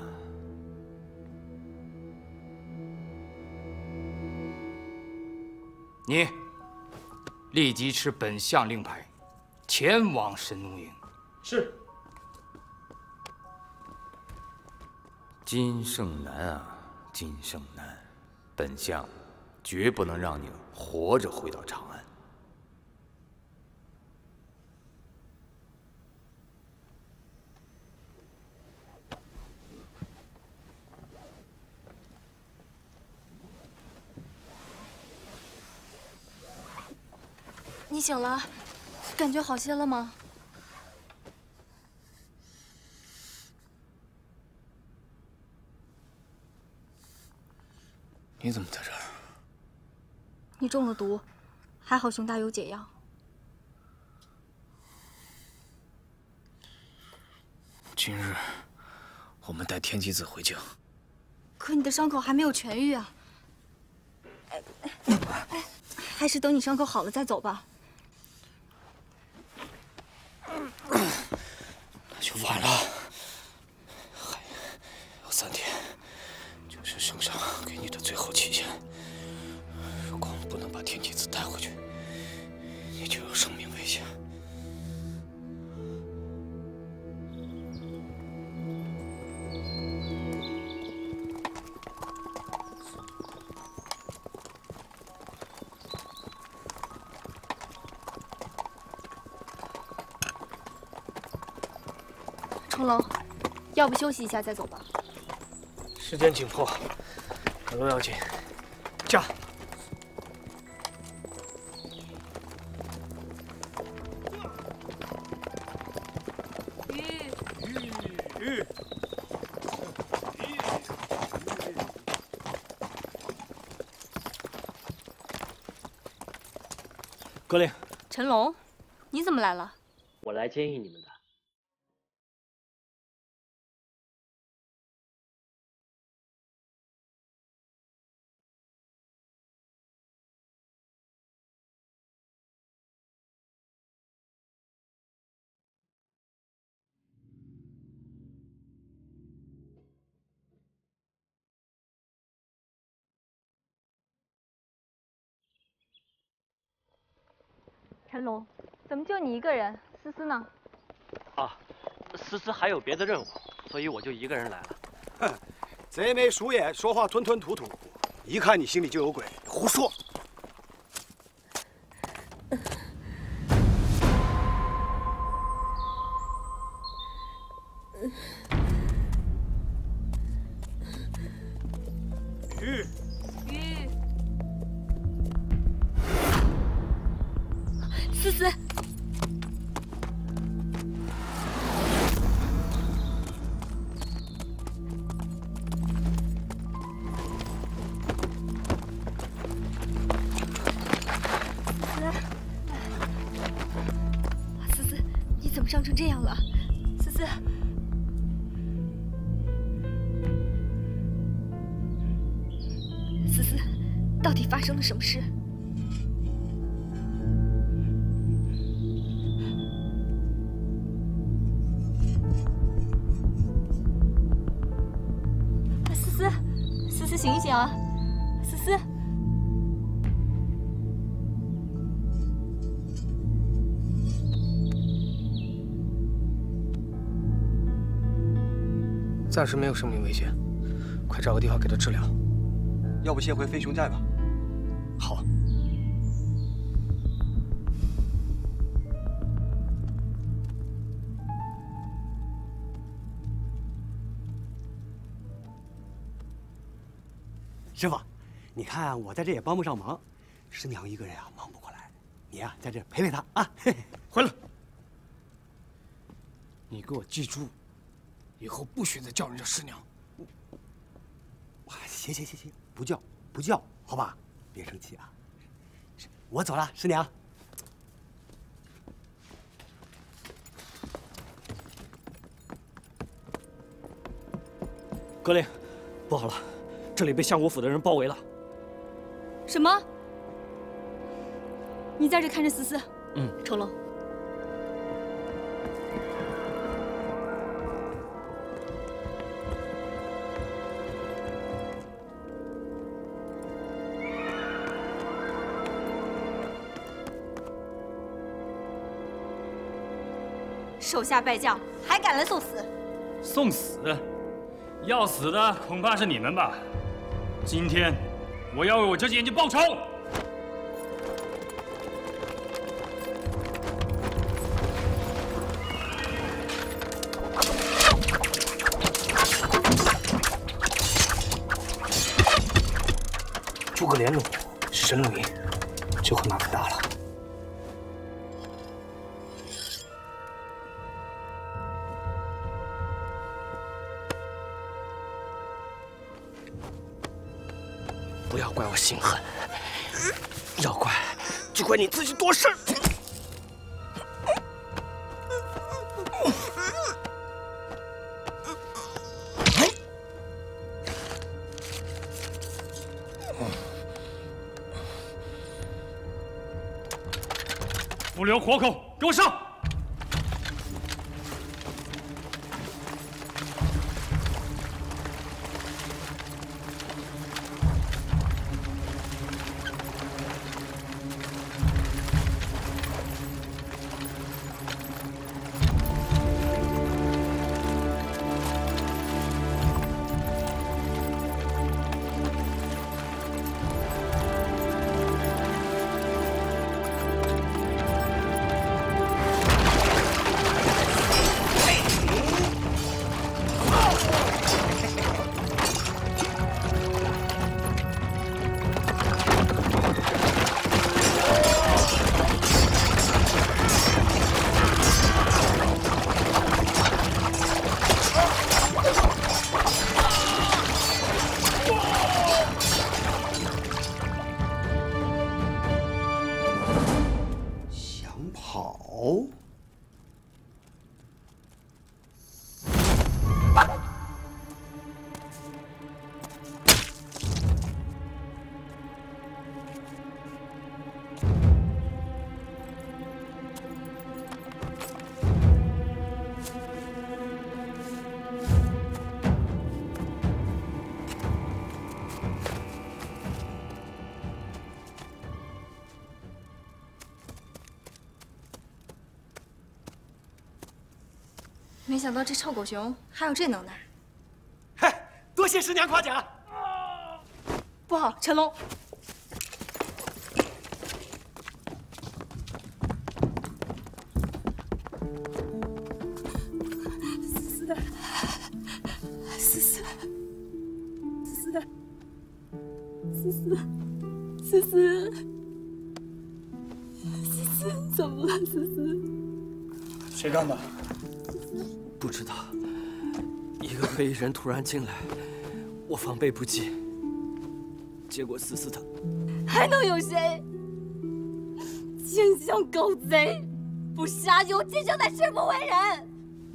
你立即持本相令牌，前往神农营。 是。 金圣男啊，金圣男，本相绝不能让你活着回到长安。 你醒了，感觉好些了吗？ 你怎么在这儿？ 你中了毒，还好熊大有解药。 今日我们带天机子回京。 可你的伤口还没有痊愈啊！哎哎，还是等你伤口好了再走吧。 那就晚了，还有三天，就是圣上给你的最后期限。如果不能把重楼，要不休息一下再走吧？ 时间紧迫，赶路要紧。驾！ 吁！ 格令， 陈龙，你怎么来了？ 我来接应你们的。 陈龙，怎么就你一个人？思思呢？ 啊，思思还有别的任务，所以我就一个人来了。 哼，贼眉鼠眼，说话吞吞吐吐，一看你心里就有鬼，胡说！ 鱼，鱼，思思。思思，你怎么伤成这样了？思思，思思，到底发生了什么事？思思，思思，醒一醒啊！思思。 暂时没有生命危险，快找个地方给他治疗。 要不先回飞熊寨吧。 好。 师傅，你看我在这也帮不上忙，师娘一个人啊忙不过来，你呀、啊、在这陪陪她啊。 回来。你给我记住。以后不许再叫人家师娘。 哇，行行行行，不叫不叫，好吧，别生气啊。我走了，师娘。 格令，不好了，这里被相国府的人包围了。 什么？你在这看着思思。 嗯。 重楼。手下败将还敢来送死？ 送死？要死的恐怕是你们吧？今天我要为我这只眼睛报仇！ 诸葛连鲁是神龙营，就会麻烦大了。不要怪我心狠，要怪就怪你自己多事儿。 不留活口，给我上！ 想到这臭狗熊还有这能耐。 嘿，多谢师娘夸奖。 不好，陈龙。 思思，思思，思思，思思，思思，你怎么了，思思？ 谁干的？ 不知道。一个黑衣人突然进来，我防备不及，结果思思她…… 还能有谁？奸相狗贼，不杀有奸相乃誓不为人。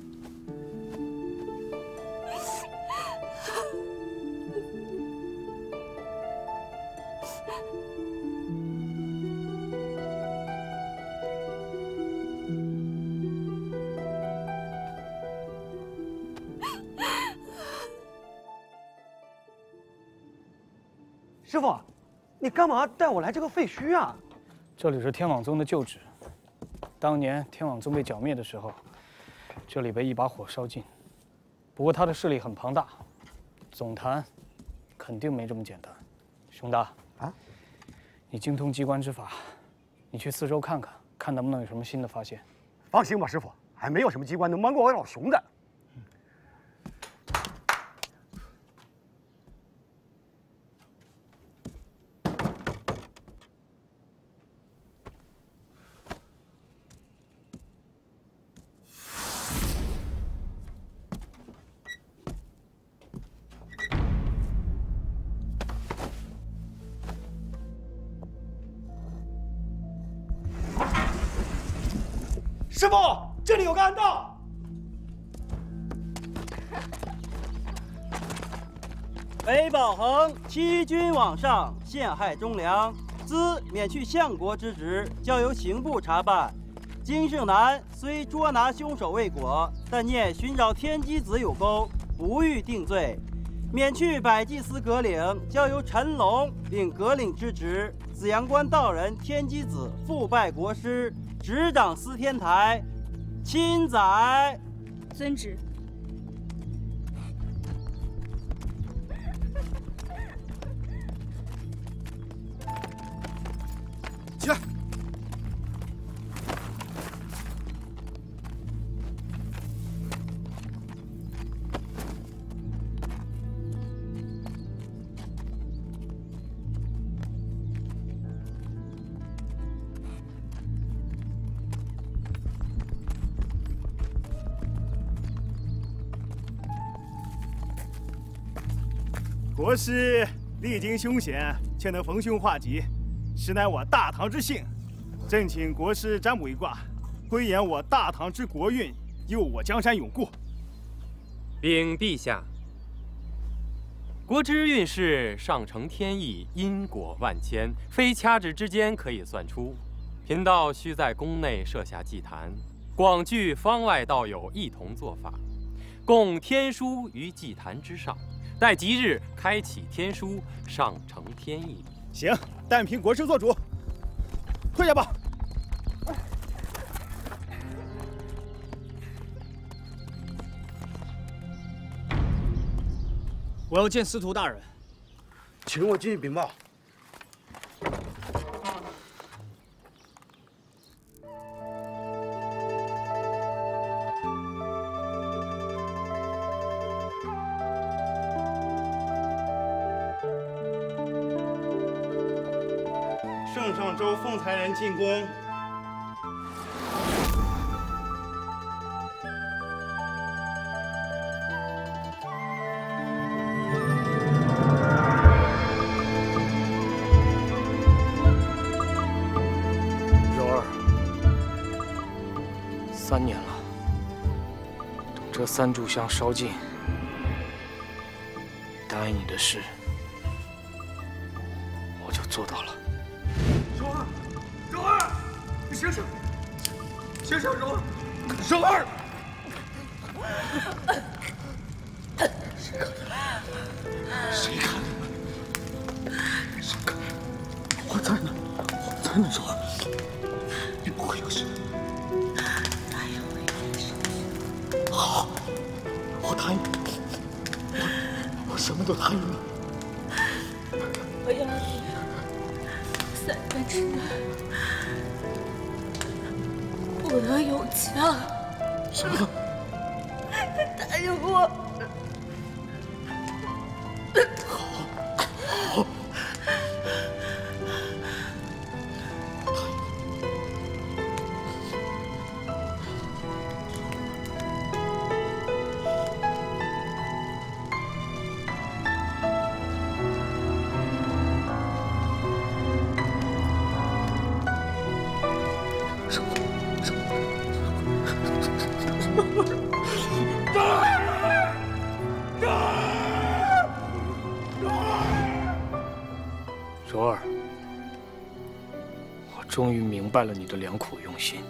师傅，你干嘛带我来这个废墟啊？ 这里是天网宗的旧址。当年天网宗被剿灭的时候，这里被一把火烧尽。不过他的势力很庞大，总坛肯定没这么简单。熊大啊，你精通机关之法，你去四周看看，看能不能有什么新的发现。 放心吧，师傅，还没有什么机关能瞒过我老熊的。 师傅，这里有个暗道。 韦宝恒欺君罔上，陷害忠良，兹免去相国之职，交由刑部查办。金圣南虽捉拿凶手未果，但念寻找天机子有功，不予定罪。免去百济司阁领，交由陈龙领阁领之职。紫阳关道人天机子复拜国师，执掌司天台，钦宰。 遵旨。 起来！ 国师历经凶险，却能逢凶化吉。 实乃我大唐之幸，朕请国师占卜一卦，归言我大唐之国运，佑我江山永固。 禀陛下，国之运势上承天意，因果万千，非掐指之间可以算出。贫道需在宫内设下祭坛，广聚方外道友一同做法，供天书于祭坛之上，待吉日开启天书，上承天意。 行，但凭国师做主。退下吧。 我要见司徒大人， 请我进去禀报。 圣上州凤才人进宫。 柔儿，三年了，等这三炷香烧尽，答应你的事，我就做到了。 柔儿，柔儿，醒醒，醒醒，柔儿，柔儿！谁看的？谁看的？谁看的？我在呢，我在呢，柔儿，你不会有事的。哪有危险？好。 我答应你，我我什么都答应你。 我要你三月之内不得有枪。 什么？ 答应我。 好，好。 柔儿，我终于明白了你的良苦用心。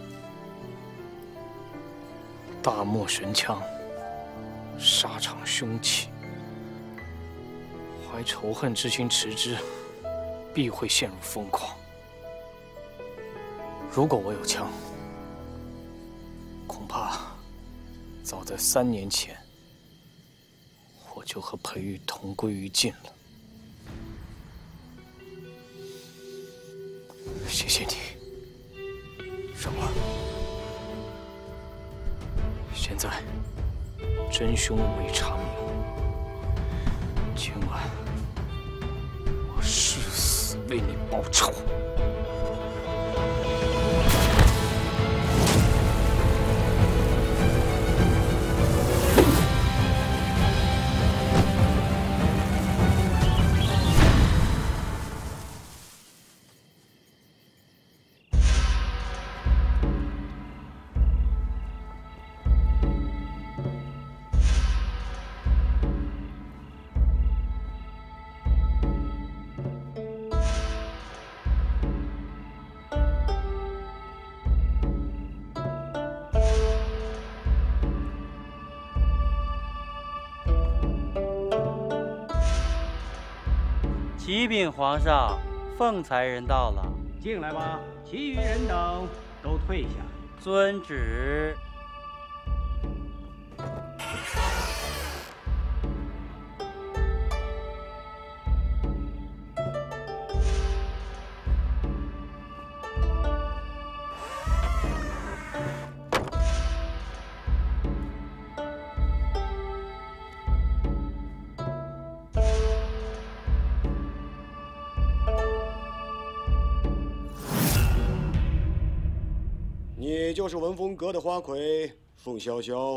大漠神枪，沙场凶器，怀仇恨之心持之，必会陷入疯狂。如果我有枪，恐怕早在三年前，我就和裴玉同归于尽了。谢谢你，柔儿。现在真凶未查明，今晚我誓死为你报仇。 启禀皇上，凤才人到了。 进来吧，其余人等都退下。 遵旨。 你就是文峰阁的花魁凤潇潇。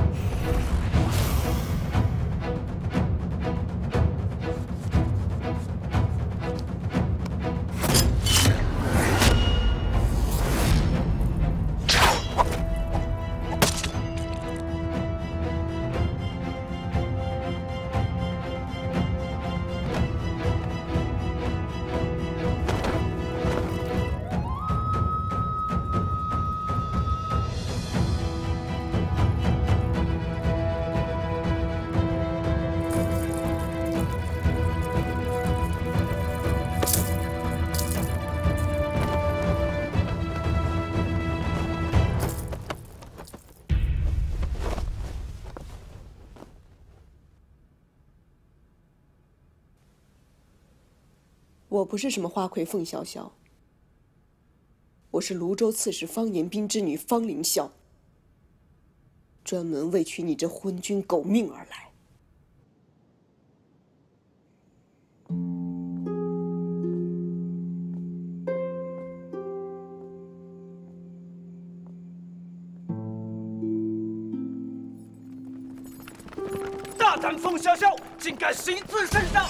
我不是什么花魁凤潇潇，我是泸州刺史方延斌之女方凌霄，专门为取你这昏君狗命而来。 大胆凤潇潇，竟敢行刺圣上！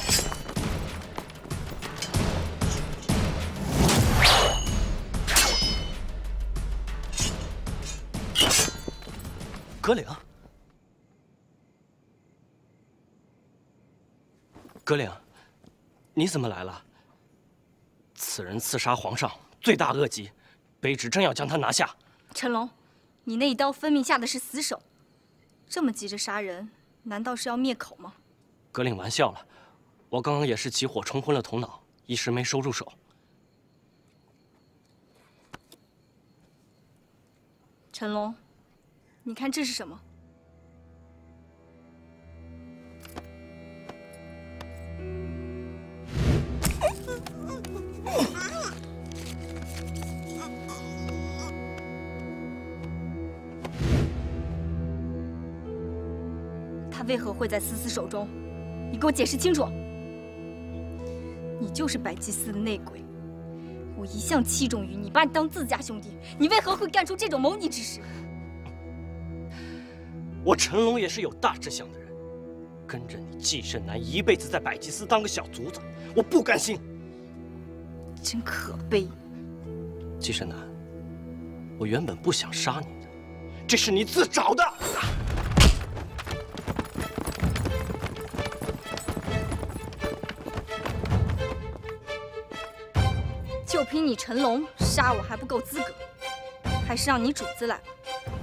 格岭，格岭，你怎么来了？此人刺杀皇上，罪大恶极，卑职正要将他拿下。 陈龙，你那一刀分明下的是死手，这么急着杀人，难道是要灭口吗？ 格岭玩笑了，我刚刚也是急火冲昏了头脑，一时没收住手。 陈龙，你看这是什么？ 他为何会在思思手中？你给我解释清楚！你就是百祭司的内鬼，我一向器重于你，把你当自家兄弟，你为何会干出这种谋逆之事？ 我陈龙也是有大志向的人，跟着你季胜男一辈子在百祭司当个小卒子，我不甘心。 真可悲。 季胜男，我原本不想杀你的，这是你自找的。 就凭你陈龙杀我还不够资格，还是让你主子来吧。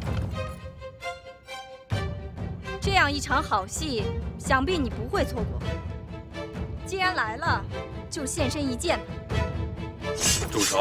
这样一场好戏，想必你不会错过。既然来了，就现身一见吧。 住手！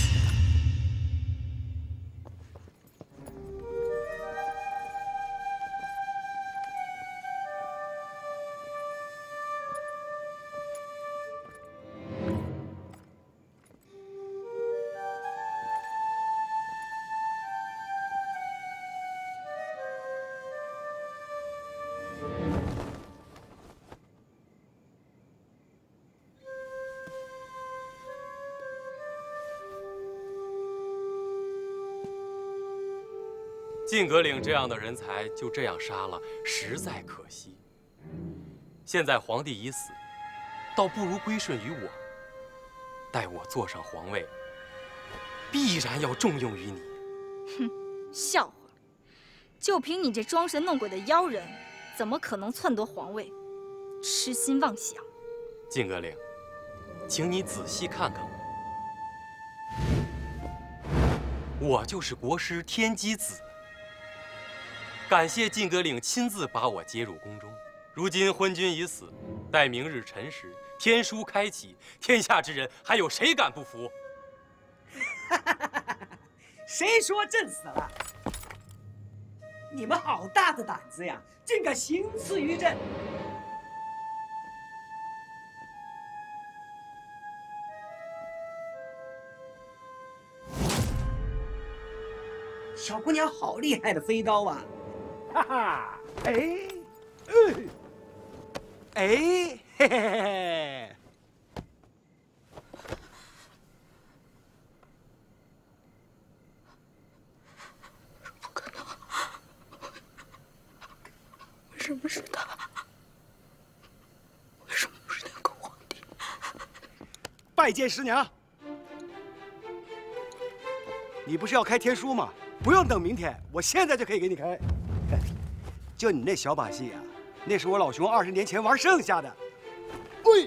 晋格岭这样的人才就这样杀了，实在可惜。现在皇帝已死，倒不如归顺于我。待我坐上皇位，必然要重用于你。 哼，笑话！就凭你这装神弄鬼的妖人，怎么可能篡夺皇位？痴心妄想！ 晋格岭，请你仔细看看我，我就是国师天机子。感谢晋格岭亲自把我接入宫中。如今昏君已死，待明日辰时，天书开启，天下之人还有谁敢不服？ 谁说朕死了？你们好大的胆子呀，竟敢行刺于朕！小姑娘好厉害的飞刀啊！哈哈，哎，嗯，哎，嘿嘿嘿。 不可能！为什么是他？为什么不是那个皇帝？ 拜见师娘。你不是要开天书吗？不用等明天，我现在就可以给你开。就你那小把戏啊，那是我老兄二十年前玩剩下的。喂！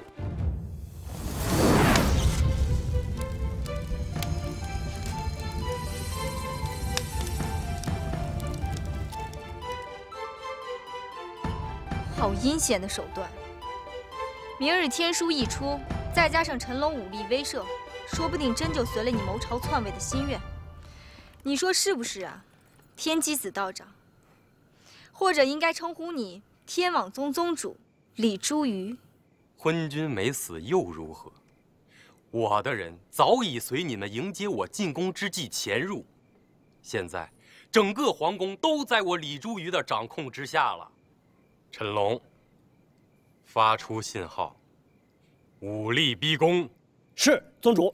好阴险的手段！明日天书一出，再加上陈龙武力威慑，说不定真就随了你谋朝篡位的心愿。你说是不是啊，天机子道长？或者应该称呼你天网宗宗主李茱萸。 昏君没死又如何？我的人早已随你们迎接我进宫之际潜入，现在整个皇宫都在我李茱萸的掌控之下了。陈龙，发出信号，武力逼宫。 是，宗主。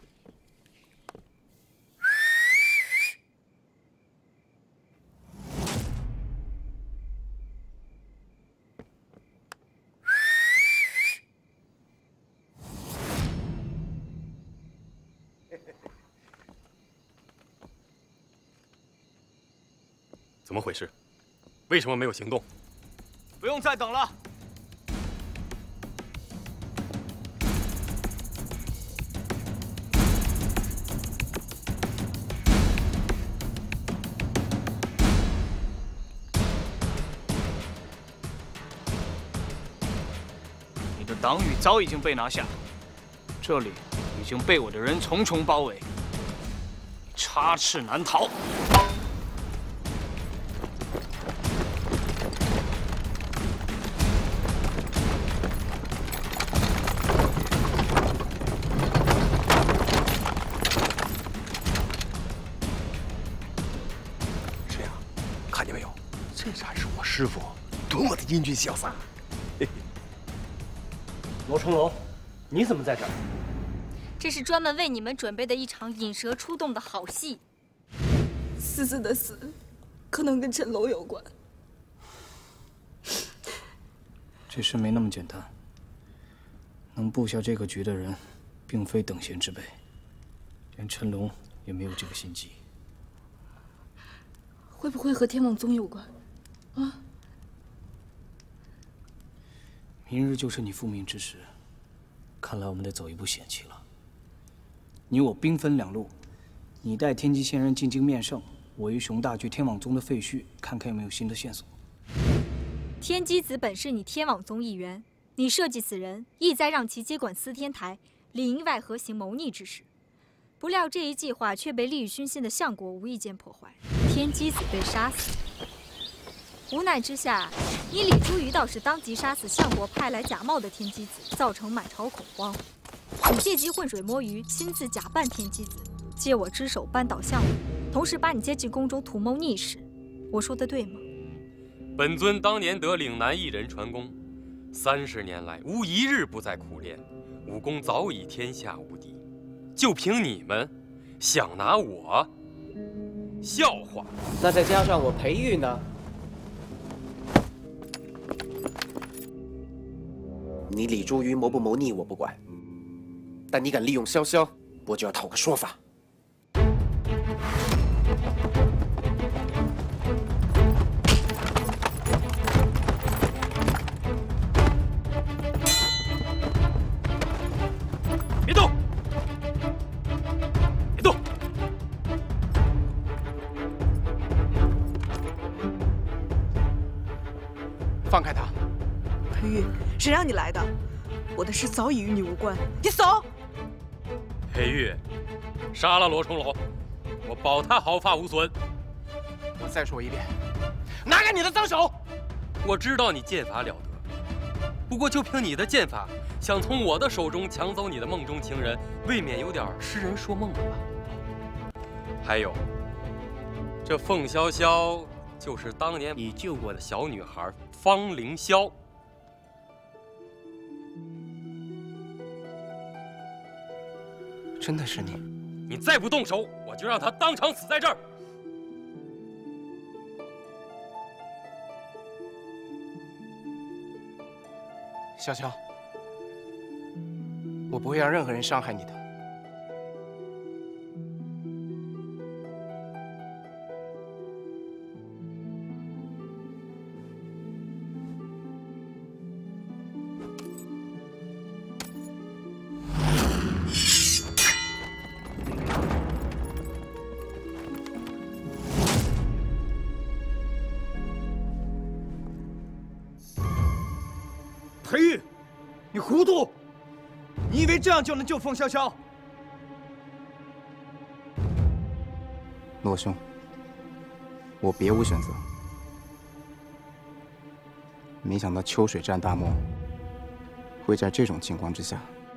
怎么回事？为什么没有行动？ 不用再等了。你的党羽早已经被拿下，这里已经被我的人重重包围，插翅难逃。 师傅多么的英俊潇洒！ 罗重楼，你怎么在这儿？ 这是专门为你们准备的一场引蛇出洞的好戏。 思思的死，可能跟陈楼有关。 这事没那么简单。能布下这个局的人，并非等闲之辈，连陈龙也没有这个心机。 会不会和天网宗有关？啊？ 明日就是你复命之时，看来我们得走一步险棋了。你我兵分两路，你带天机仙人进京面圣，我与熊大去天网宗的废墟，看看有没有新的线索。 天机子本是你天网宗一员，你设计此人，意在让其接管司天台，里应外合行谋逆之事。不料这一计划却被利欲熏心的相国无意间破坏，天机子被杀死。无奈之下，你李珠瑜倒是当即杀死相国派来假冒的天机子，造成满朝恐慌。你借机浑水摸鱼，亲自假扮天机子，借我之手扳倒相国，同时把你接进宫中图谋逆事。我说的对吗？ 本尊当年得岭南一人传功，三十年来无一日不在苦练，武功早已天下无敌。就凭你们，想拿我？笑话！ 那再加上我裴玉呢？ 你李珠瑜谋不谋逆我不管，但你敢利用潇潇，我就要讨个说法。 别动！别动！ 放开他！ 裴玉，谁让你来的？我的事早已与你无关，你走！ 裴玉，杀了罗重楼，我保他毫发无损。 我再说一遍，拿开你的脏手！ 我知道你剑法了得，不过就凭你的剑法，想从我的手中抢走你的梦中情人，未免有点痴人说梦了吧？还有，这凤潇潇就是当年你救过的小女孩方凌霄。 真的是你！ 你再不动手，我就让他当场死在这儿！ 潇潇，我不会让任何人伤害你的。 裴玉，你糊涂！你以为这样就能救凤潇潇？ 罗兄，我别无选择。没想到秋水战大漠会在这种情况之下。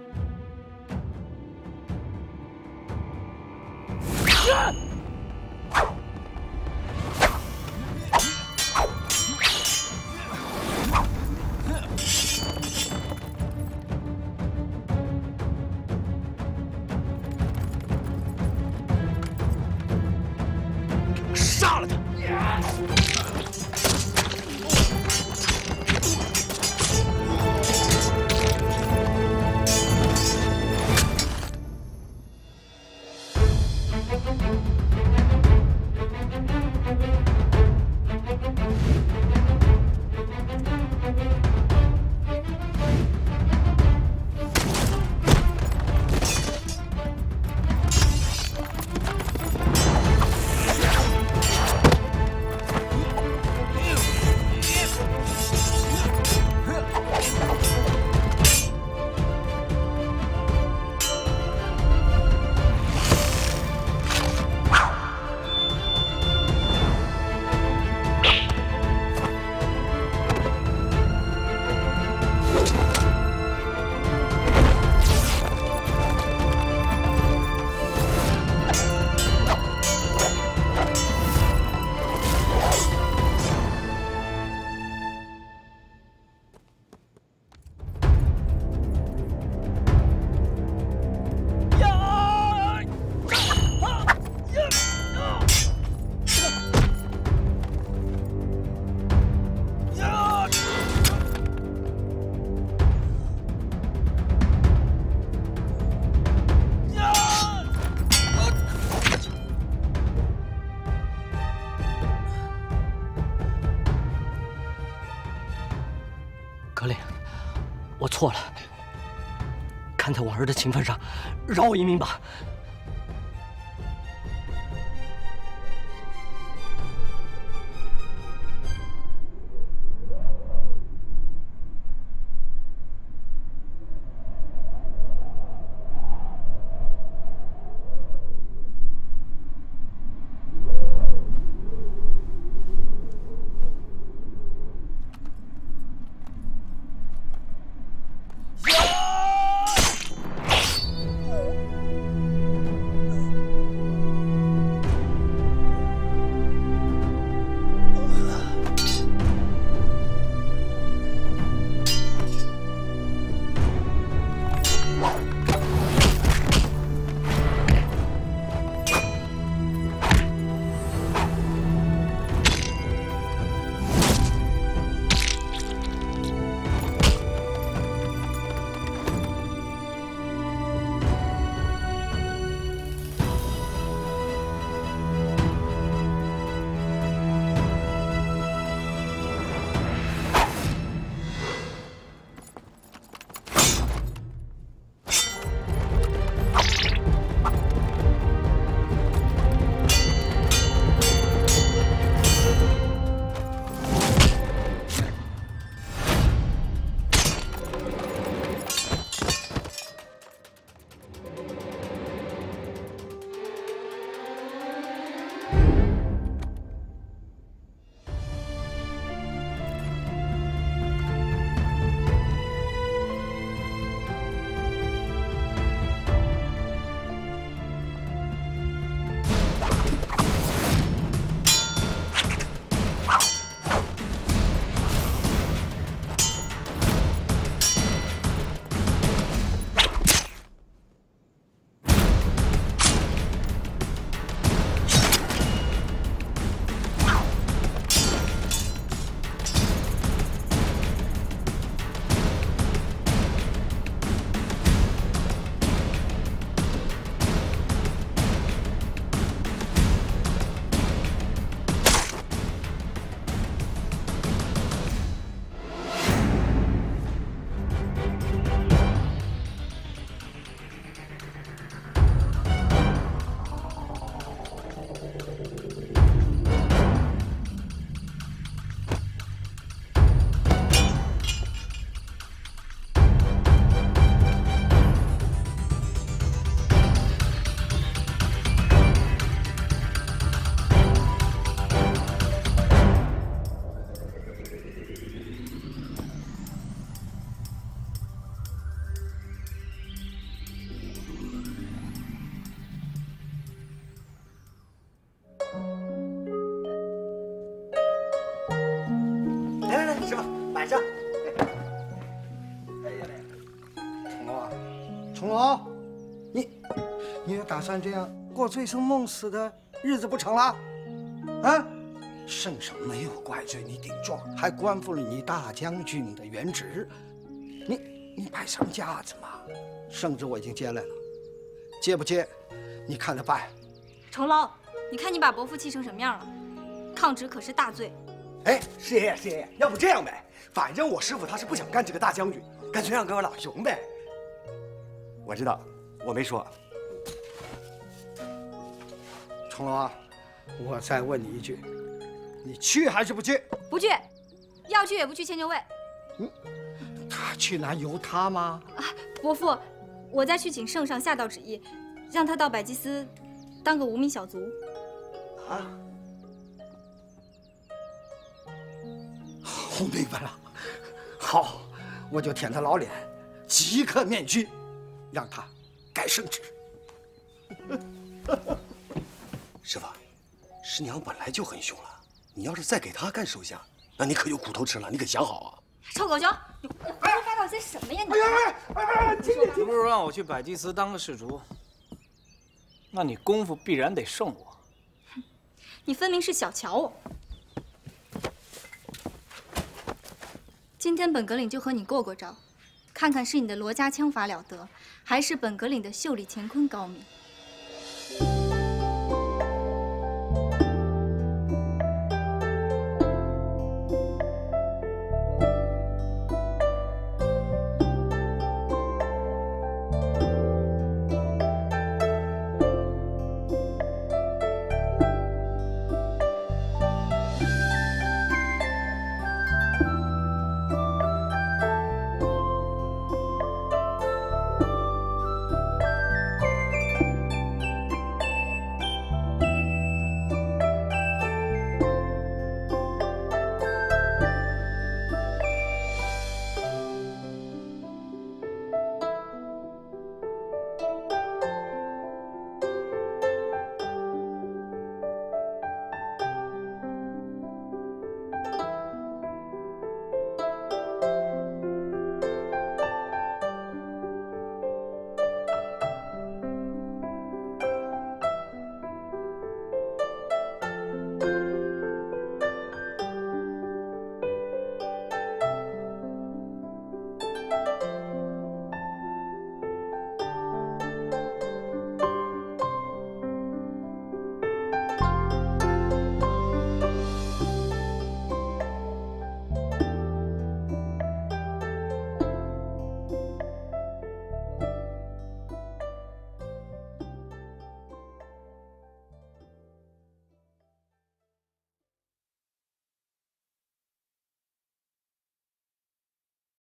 杀了他！ 格令，我错了，看在我儿的情分上，饶我一命吧。 晚上。重龙啊，重龙，你你也打算这样过醉生梦死的日子不成了？啊？圣上没有怪罪你顶撞，还官复了你大将军的原职，你你摆上架子嘛？圣旨我已经接来了，接不接，你看着办。 重楼，你看你把伯父气成什么样了？抗旨可是大罪。 哎，师爷师爷，要不这样呗，反正我师傅他是不想干这个大将军，干脆让给我老熊呗。我知道，我没说。重龙啊，我再问你一句，你去还是不去？ 不去，要去也不去迁就尉。 嗯，他去哪由他吗？ 啊，伯父，我再去请圣上下道旨意，让他到百济司当个无名小卒。 啊。 我明白了，好，我就舔他老脸，即刻面君，让他改圣旨。师傅，师娘本来就很凶了，你要是再给她干手下，那你可有苦头吃了，你可想好啊！ 臭狗熊，你胡说八道些什么呀你？哎呀哎哎！你不是让我去百济司当个侍卒，那你功夫必然得胜我。 你分明是小瞧我。 今天本格领就和你过过招，看看是你的罗家枪法了得，还是本格领的袖里乾坤高明。